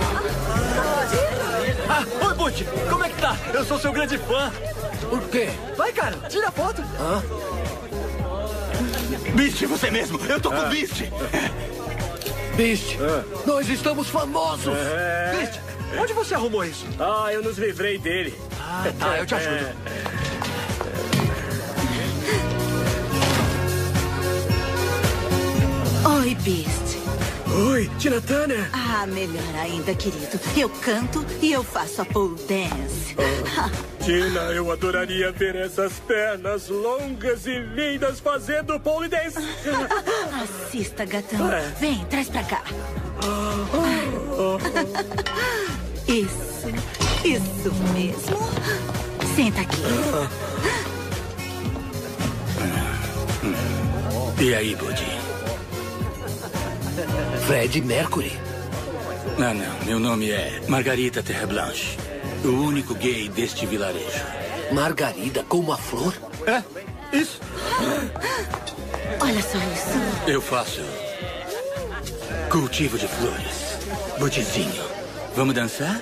Ah, oi, Butch! Como é que tá? Eu sou seu grande fã. Por quê? Vai, cara, tira a foto. Hã? Beast, você mesmo. Eu tô com o ah. Beast. Beast, ah. nós estamos famosos. É... Beast, onde você arrumou isso? Ah, eu nos livrei dele. Ah, tá, eu te ajudo. É... Oi, Beast. Oi, Tina Turner. Ah, melhor ainda, querido. Eu canto e eu faço a pole dance. Oh, Tina, eu adoraria ver essas pernas longas e lindas fazendo pole dance. Assista, gatão. É. Vem, traz pra cá. Isso, isso mesmo. Senta aqui. E aí, Buddy? Fred Mercury? Não, não. Meu nome é Margarita Terre Blanche. O único gay deste vilarejo. Margarida como a flor? É, isso. Olha só isso. Eu faço cultivo de flores. Buddyzinho. Vamos dançar?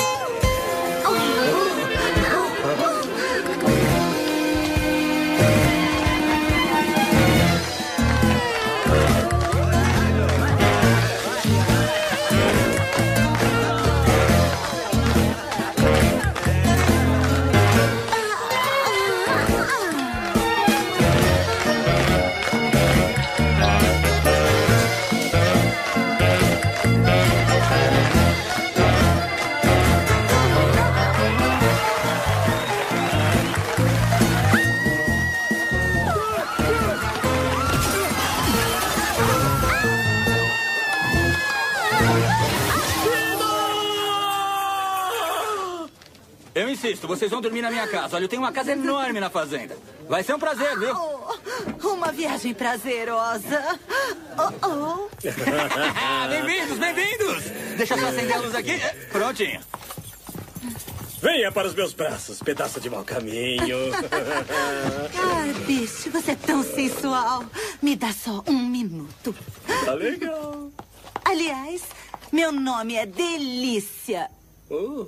Eu insisto, vocês vão dormir na minha casa. Olha, eu tenho uma casa enorme na fazenda. Vai ser um prazer, viu? Oh, uma viagem prazerosa. Oh, oh. Bem-vindos, bem-vindos! Deixa eu só acender a luz aqui. Prontinho. Venha para os meus braços, pedaço de mau caminho. Ah, bicho, você é tão sensual. Me dá só um minuto. Tá legal. Aliás, meu nome é Delícia. Oh.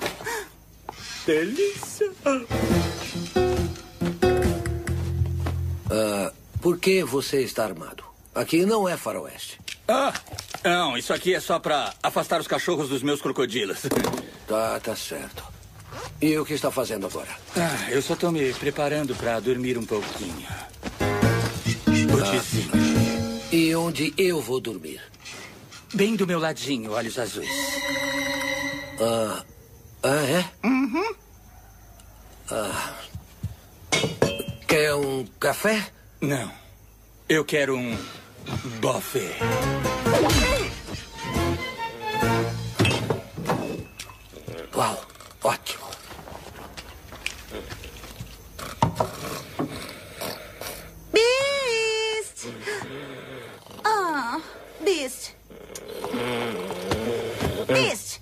Delícia. Uh, por que você está armado? Aqui não é faroeste. Ah, não, isso aqui é só pra afastar os cachorros dos meus crocodilos. Tá, tá certo. E o que está fazendo agora? Ah, eu só tô me preparando pra dormir um pouquinho. Buddyzinho. Ah, e onde eu vou dormir? Bem do meu ladinho, olhos azuis. Ah, ah é? Uhum. Ah, quer um café? Não. Eu quero um buffet. Uau, ótimo. Beast! Ah, Beast. Beast!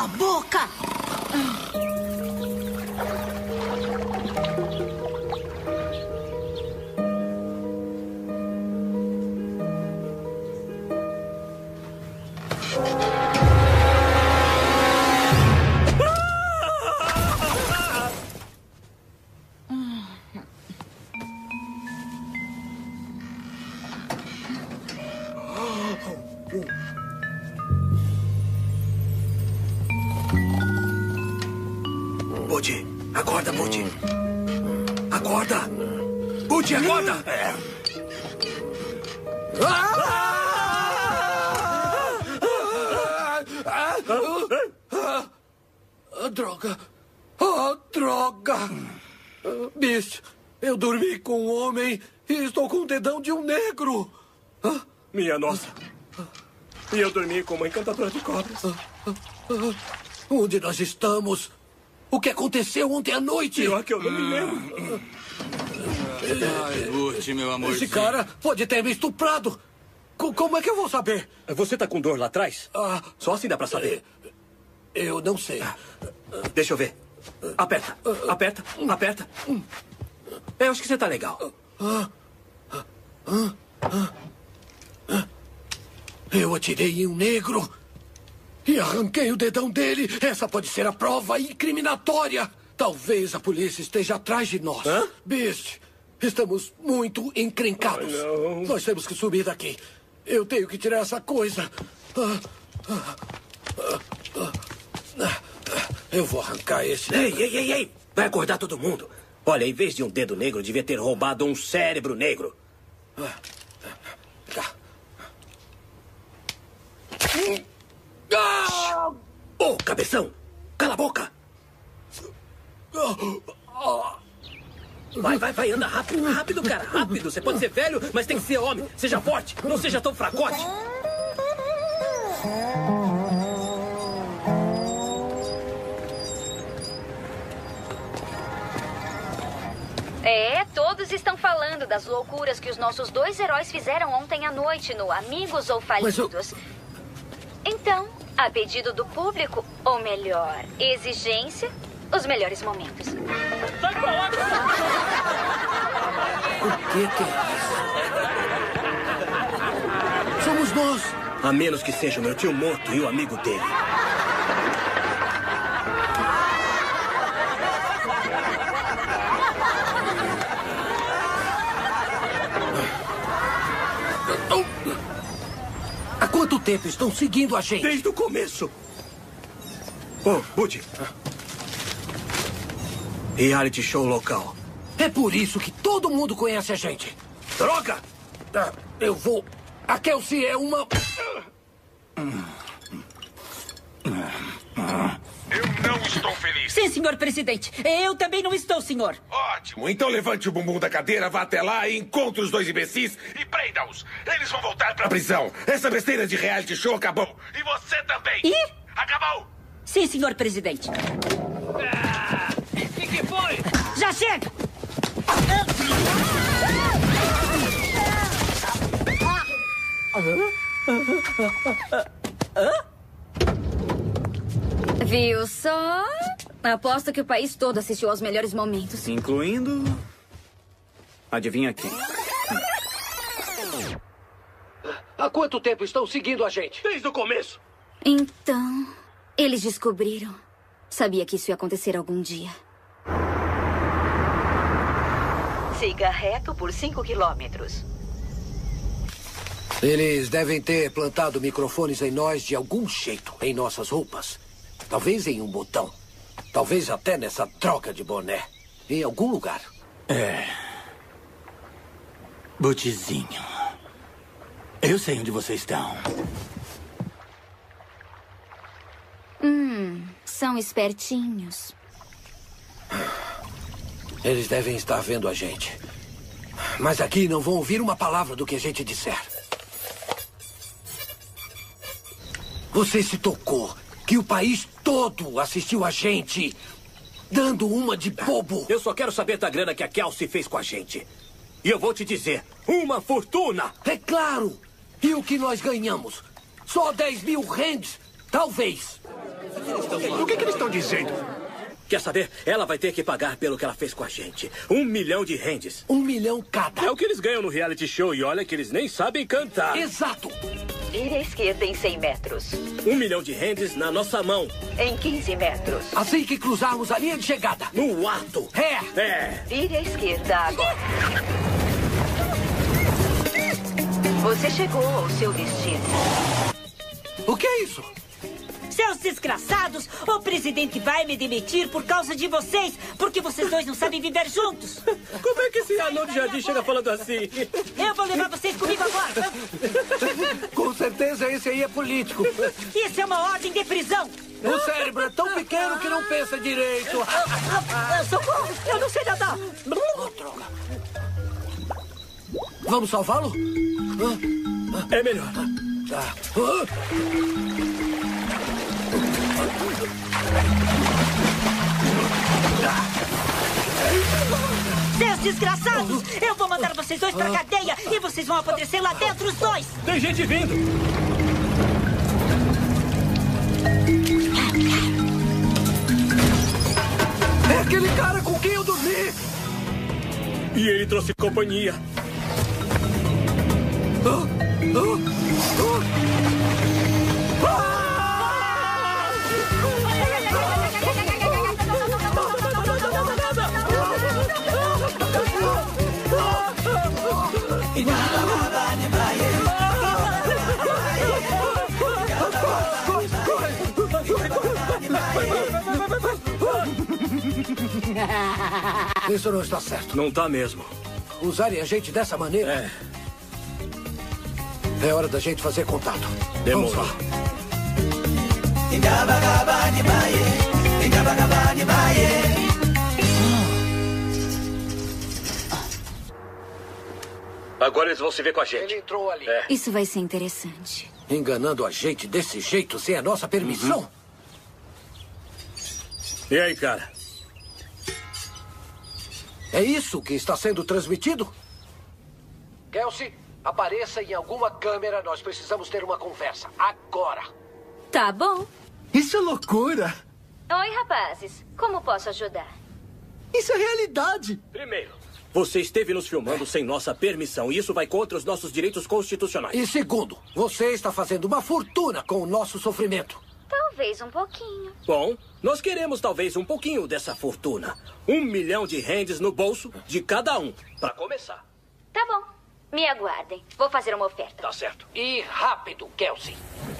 a boca! Butch, acorda, Butch. Acorda. Butch, acorda. Ah, droga. Ah, droga. Ah, Beast, eu dormi com um homem e estou com o dedão de um negro. Ah, Minha nossa. E eu dormi com uma encantadora de cobras. ah, ah, onde nós estamos? O que aconteceu ontem à noite? Pior que eu não me lembro. Ai, Butch, meu amorzinho. Esse cara pode ter me estuprado. Co- Como é que eu vou saber? Você tá com dor lá atrás? Ah, Só assim dá pra saber. eu não sei. Deixa eu ver. Aperta, aperta, aperta. Eu acho que você tá legal. Ah, ah, ah, ah, ah. Eu atirei em um negro e arranquei o dedão dele. Essa pode ser a prova incriminatória. Talvez a polícia esteja atrás de nós. Hã? Beast, estamos muito encrencados. Oh, não. Nós temos que subir daqui. Eu tenho que tirar essa coisa. Ah, ah, ah, ah, ah. Eu vou arrancar esse... Ei, ei, ei, ei! Vai acordar todo mundo. Olha, em vez de um dedo negro, devia ter roubado um cérebro negro. Tá. Ah! Ô, oh, cabeção! Cala a boca! Vai, vai, vai, anda rápido, rápido, cara, rápido. Você pode ser velho, mas tem que ser homem. Seja forte, não seja tão fracote. É, todos estão falando das loucuras que os nossos dois heróis fizeram ontem à noite no Amigos ou Falidos. Então, a pedido do público, ou melhor, exigência, os melhores momentos. Sai pra lá! O que, que é isso? Somos nós. A menos que seja o meu tio morto e o amigo dele. Há quanto tempo estão seguindo a gente? Desde o começo. Oh, Butch. Reality show local. É por isso que todo mundo conhece a gente. Droga! Ah, eu vou... A Kelsey é uma... Eu não estou feliz. Sim, senhor presidente. Eu também não estou, senhor. Ótimo. Então levante o bumbum da cadeira, vá até lá e encontre os dois imbecis e prenda-os. Eles vão voltar pra prisão. Essa besteira de reality show acabou. E você também. E? Acabou. Sim, senhor presidente. O que, que foi? Já chega! Viu só? Aposto que o país todo assistiu aos melhores momentos. Incluindo... Adivinha quem? Há quanto tempo estão seguindo a gente? Desde o começo. Então, eles descobriram. Sabia que isso ia acontecer algum dia. Siga reto por cinco quilômetros. Eles devem ter plantado microfones em nós de algum jeito, em nossas roupas. Talvez em um botão. Talvez até nessa troca de boné. Em algum lugar. É. Butchzinho. Eu sei onde vocês estão. Hum, são espertinhos. Eles devem estar vendo a gente. Mas aqui não vão ouvir uma palavra do que a gente disser. Você se tocou que o país todo assistiu a gente dando uma de bobo. Eu só quero saber da grana que a Kelsey fez com a gente. E eu vou te dizer, uma fortuna! É claro! E o que nós ganhamos? Só dez mil rands? Talvez. O que, que eles estão dizendo? Quer saber? Ela vai ter que pagar pelo que ela fez com a gente. Um milhão de rendes. Um milhão cada. É o que eles ganham no reality show. E olha que eles nem sabem cantar. Exato. Vire à esquerda em cem metros. Um milhão de rendes na nossa mão. Em quinze metros. Assim que cruzarmos a linha de chegada. No ato. É. É. Vire à esquerda agora. Você chegou ao seu destino. O que é isso? Seus desgraçados, o presidente vai me demitir por causa de vocês, porque vocês dois não sabem viver juntos. Como é que esse anão de jardim chega falando assim? Eu vou levar vocês comigo agora. Com certeza esse aí é político. Isso é uma ordem de prisão. O cérebro é tão pequeno que não pensa direito. Socorro, eu não sei nadar. Oh, droga. Vamos salvá-lo? É melhor. Tá. Seus desgraçados! Eu vou mandar vocês dois pra cadeia e vocês vão apodrecer lá dentro, os dois! Tem gente vindo! É aquele cara com quem eu dormi! E ele trouxe companhia. Oh, oh, oh. Isso não está certo. Não está mesmo. Usarem a gente dessa maneira? É. É hora da gente fazer contato. Demorou. Vamos lá. Agora eles vão se ver com a gente. Ele entrou ali. É. Isso vai ser interessante. Enganando a gente desse jeito, sem a nossa permissão? Uhum. E aí, cara? É isso que está sendo transmitido? Kelsey, apareça em alguma câmera. Nós precisamos ter uma conversa. Agora. Tá bom. Isso é loucura. Oi, rapazes. Como posso ajudar? Isso é realidade. Primeiro, você esteve nos filmando sem nossa permissão. E isso vai contra os nossos direitos constitucionais. E segundo, você está fazendo uma fortuna com o nosso sofrimento. Talvez um pouquinho. Bom, nós queremos talvez um pouquinho dessa fortuna. Um milhão de rendes no bolso de cada um, para começar. Tá bom. Me aguardem. Vou fazer uma oferta. Tá certo. E rápido, Kelsey.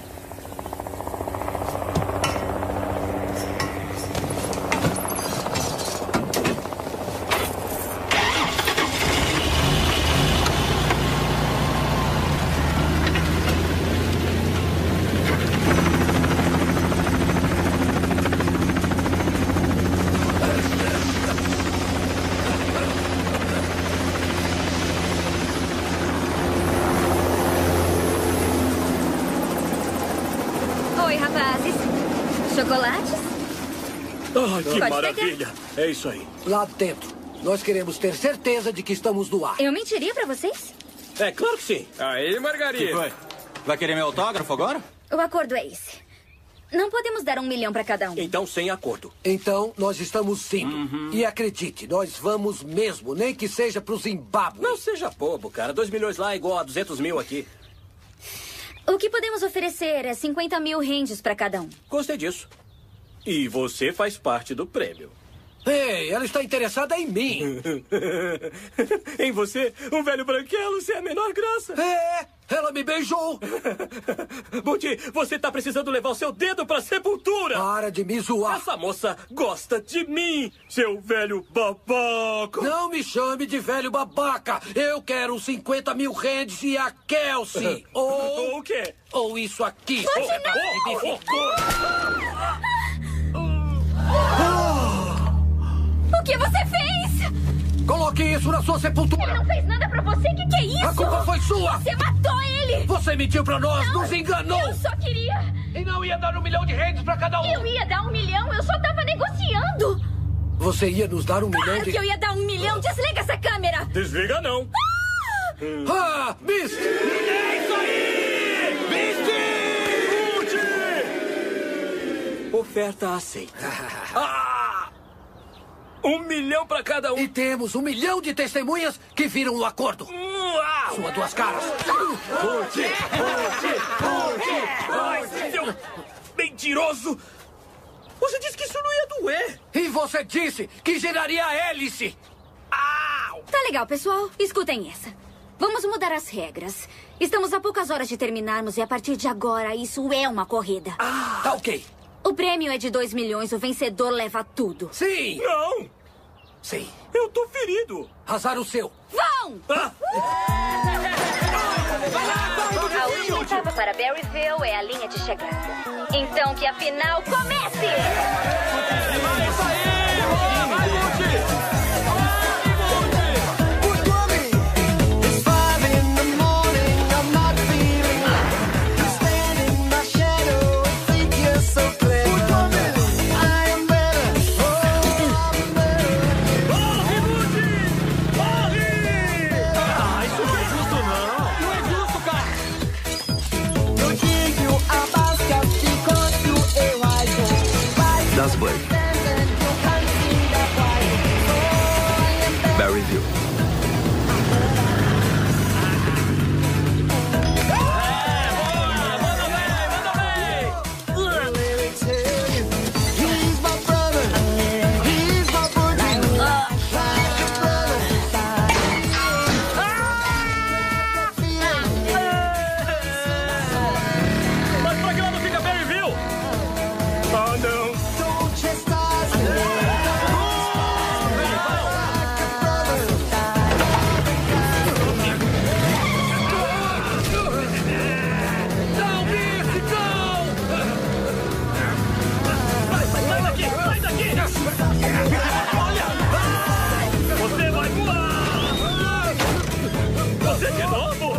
Chocolates? Ah, que Pode maravilha. Pegar. É isso aí. Lá dentro. Nós queremos ter certeza de que estamos no ar. Eu mentiria pra vocês? É, claro que sim. Aí, Margarida. Que foi? Vai querer meu autógrafo agora? O acordo é esse. Não podemos dar um milhão pra cada um. Então, sem acordo. Então, nós estamos indo. Uhum. E acredite, nós vamos mesmo, nem que seja pro Zimbábue. Não seja bobo, cara. Dois milhões lá é igual a duzentos mil aqui. O que podemos oferecer é cinquenta mil rendes pra cada um. Gostei disso. E você faz parte do prêmio. Ei, ela está interessada em mim. Em você? Um velho branquelo sem a menor graça. É, ela me beijou. Buti, você tá precisando levar o seu dedo pra sepultura. Para de me zoar. Essa moça gosta de mim, seu velho babaca. Não me chame de velho babaca. Eu quero cinquenta mil rendes e a Kelsey. Ou... O quê? Ou isso aqui. Pode oh, não! Oh, O que você fez? Coloque isso na sua sepultura. Ele não fez nada pra você. O que, que é isso? A culpa foi sua. Você matou ele. Você mentiu pra nós, não, nos enganou. Eu só queria... E não ia dar um milhão de rendes pra cada um. Eu ia dar um milhão, eu só tava negociando. Você ia nos dar um claro milhão de... que eu ia dar um milhão. Desliga essa câmera. Desliga não. Ah, hum. ah Misty! É isso aí! Misty! Oferta aceita. Ah! Um milhão pra cada um. E temos um milhão de testemunhas que viram o acordo. Uau! Sua duas caras. Curte, curte, curte. Ai, seu mentiroso. Você disse que isso não ia doer. E você disse que geraria hélice. Au! Tá legal, pessoal. Escutem essa. Vamos mudar as regras. Estamos a poucas horas de terminarmos e a partir de agora isso é uma corrida. Ah, tá ok. O prêmio é de dois milhões, o vencedor leva tudo. Sim! Não! Sim. Eu tô ferido. Azar o seu. Vão! Ah. A última etapa para Berryville é a linha de chegada. Então que a final comece! Vai sair! Vai, Gucci! Dasburg. Berryville. Mas pra que lado fica Berryville? Ah, não. Sai daqui! Sai daqui! Olha! Você vai voar! Você de novo?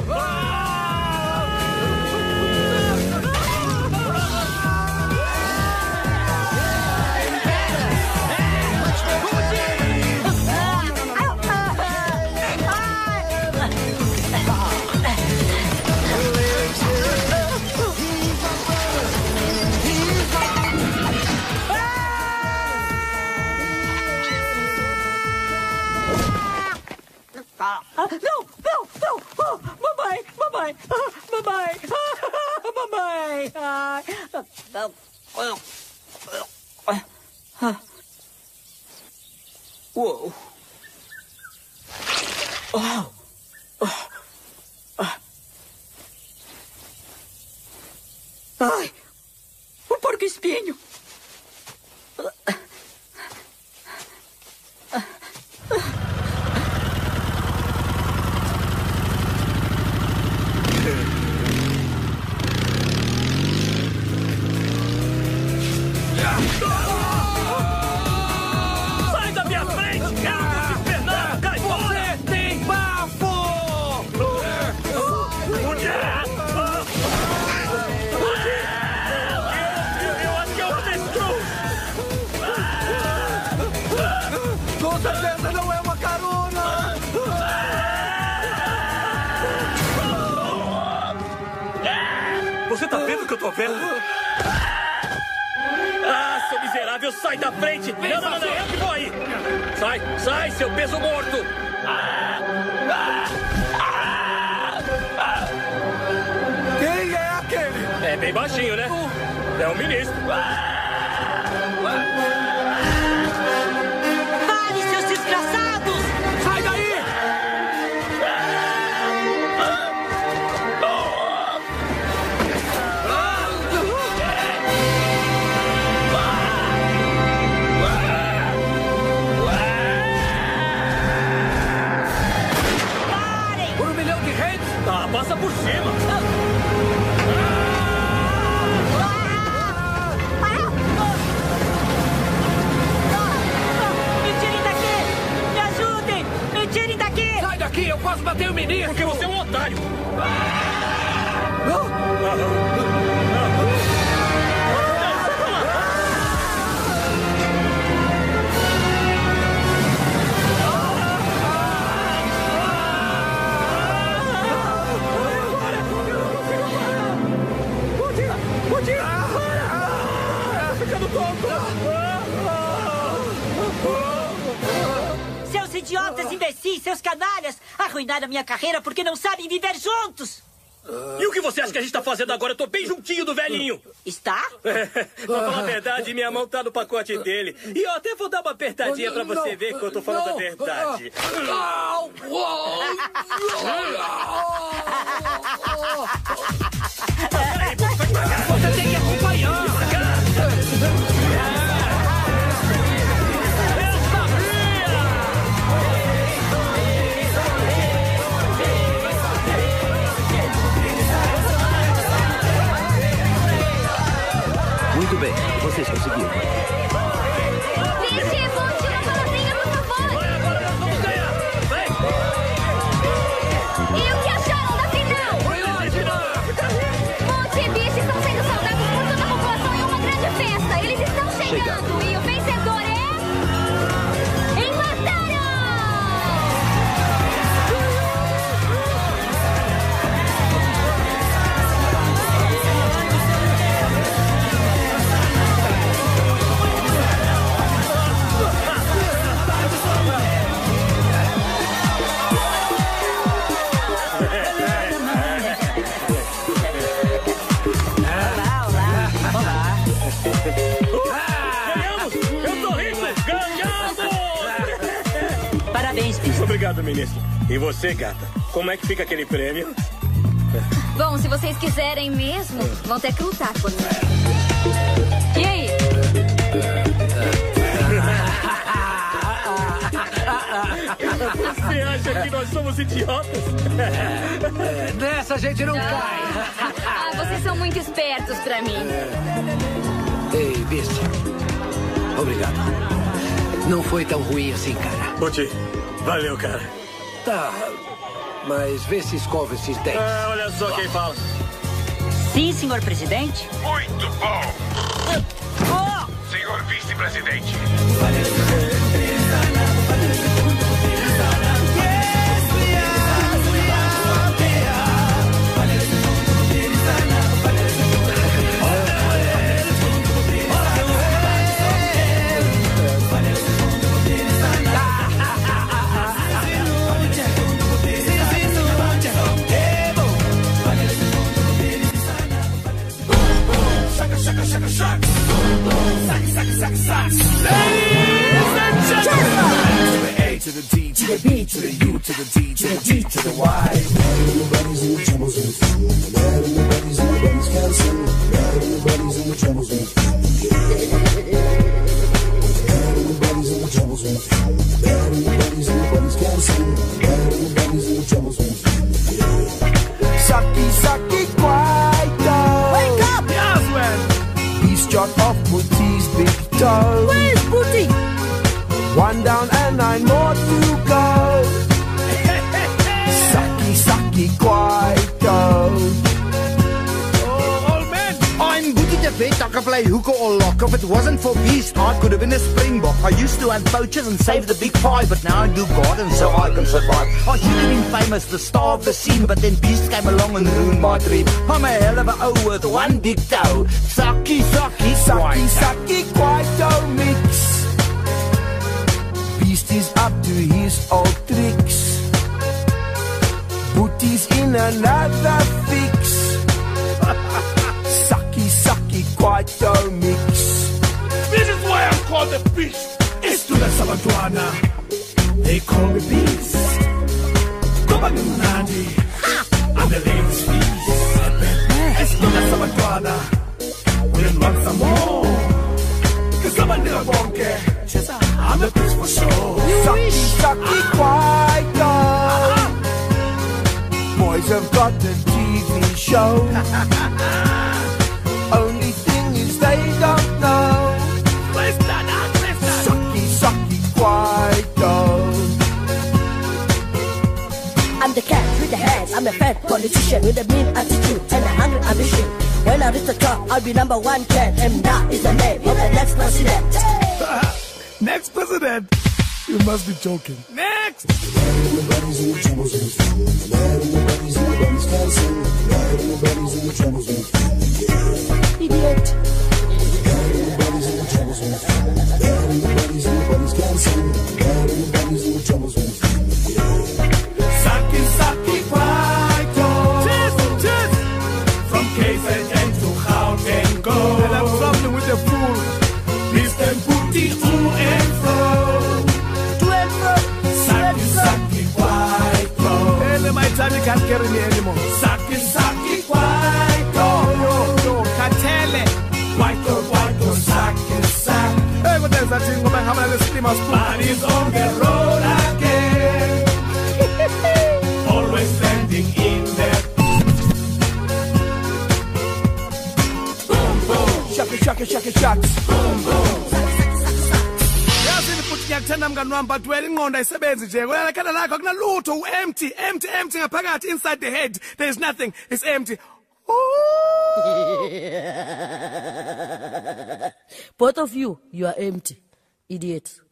Ah, não, não, não! Oh, mamãe, mamãe, ah, mamãe, ah, mamãe! Ah, não, não. Ah, ah. Uou! Oh. Oh. Ah. Ai! O porco-espinho! Sai da minha frente! Carlos Fernando, cai fora! Você tem bafo! Eu acho que é o avestruz! Com certeza não é uma carona! Você tá vendo o que eu tô vendo? Ah, seu miserável, sai da frente! Não, não, não, não, eu que vou aí! Sai, sai, seu peso morto! Quem é aquele? É bem baixinho, né? É um ministro. Pare, seus desgraçados! Sai daí! Por um milhão de reis? Ah, passa por cima! Me tirem daqui! Me ajudem! Me tirem daqui! Sai daqui, eu quase matei o ministro! Porque você é um otário! Tá idiotas, imbecis, seus canalhas! Arruinaram minha carreira porque não sabem viver juntos! E o que você acha que a gente tá fazendo agora? Eu tô bem juntinho do velhinho. Está? É, pra falar a verdade, minha mão tá no pacote dele. E eu até vou dar uma apertadinha pra você Não, ver que eu tô falando não. a verdade. Não! Você tem que acompanhar! Muito bem, vocês conseguiram. Vixe, vamos tirar a palavrinha, por favor! Vamos ganhar! Vem! E o que acharam da final? Foi ótimo! Monte e Bicho estão sendo saudados por toda a população em uma grande festa. Eles estão chegando. Chegando. E o vencedor é... Empataram! Ganhamos! Eu tô rico! Ganhamos! Parabéns, Bicho. Obrigado, ministro. E você, gata? Como é que fica aquele prêmio? Bom, se vocês quiserem mesmo, vão ter que lutar por mim. E aí? Você acha que nós somos idiotas? Nessa a gente não cai. Ah, vocês são muito espertos pra mim. Ei, Beast. Obrigado. Não foi tão ruim assim, cara. Buti, valeu, cara. Tá, mas vê se escova esses dentes. Ah, olha só quem fala. Sim, senhor presidente? Muito bom! Oh! Senhor vice-presidente. To the D, to the B, to the U, to the D, to the G, to the Y. Everybody's in the trouble zone. Everybody's in the buddies can't sing. Everybody's in the trouble zone. Everybody's in the trouble zone. Everybody's in the buddies can't sing. Everybody's in the trouble zone. Sucky, sucky, quiet. Wake up! Yes, man. He's shot off Booty's big toe. Where's Booty? One down and nine more to go. Sucky, sucky, Kwaito. Oh, old man! I'm Booty the vet. I can play hooker or lock. If it wasn't for Beast, I could have been a springbok. I used to hunt poachers and save the big five, but now I do garden so I can survive. I should have been famous, the star of the scene, but then Beast came along and ruined my dream. I'm a hell of a O with one big toe. Sucky, sucky, Sucky, sucky, Kwaito mix. Beast is up to his old tricks. Booty's in another fix. Sucky, sucky, Kwaito mix. This is why I'm called the Beast. It's to the Sabantuana. They call me Beast. Come on, Nandi. I'm the ladies' feast. It's to the Sabantuana. We don't want some more. Cause I'm a nigga bonke. I'm a beast for sure. Sucky, sucky, Kwaito. Boys have got a T V show. Only thing is they don't know. Sucky, sucky, Kwaito. I'm the cat with the hands. I'm a fat politician with a mean attitude and a hungry ambition. When I reach the top, I'll be number one cat, and that is the name of the next president. Next president? You must be joking. Next! Everybody's in the trouble zone. Everybody's in the buddies can't sing. Everybody's in the trouble zone. Idiot. Everybody's in the trouble zone. Everybody's in the buddies can't sing. Everybody's in the trouble zone. fool. This them put it to and fro. To and fro. Saki, saki, kwaito. Hey, my time you can't carry me anymore. Saki, saki, kwaito. Yo, yo, Katele. Kwaito, kwaito, saki, saki. Hey, what is that thing? Go back, how many steamers? Man is on the road again. Always standing in there. Shaki, shaki, shaki, shaki. Boom, boom. Yazini futhi ngiyakuthanda mngani wami but wena ingqondo ayisebenzi nje wena khanda lakho akunalutho u-empty empty empty ngaphakathi inside the head there is nothing it's empty. Both of you you are empty idiots.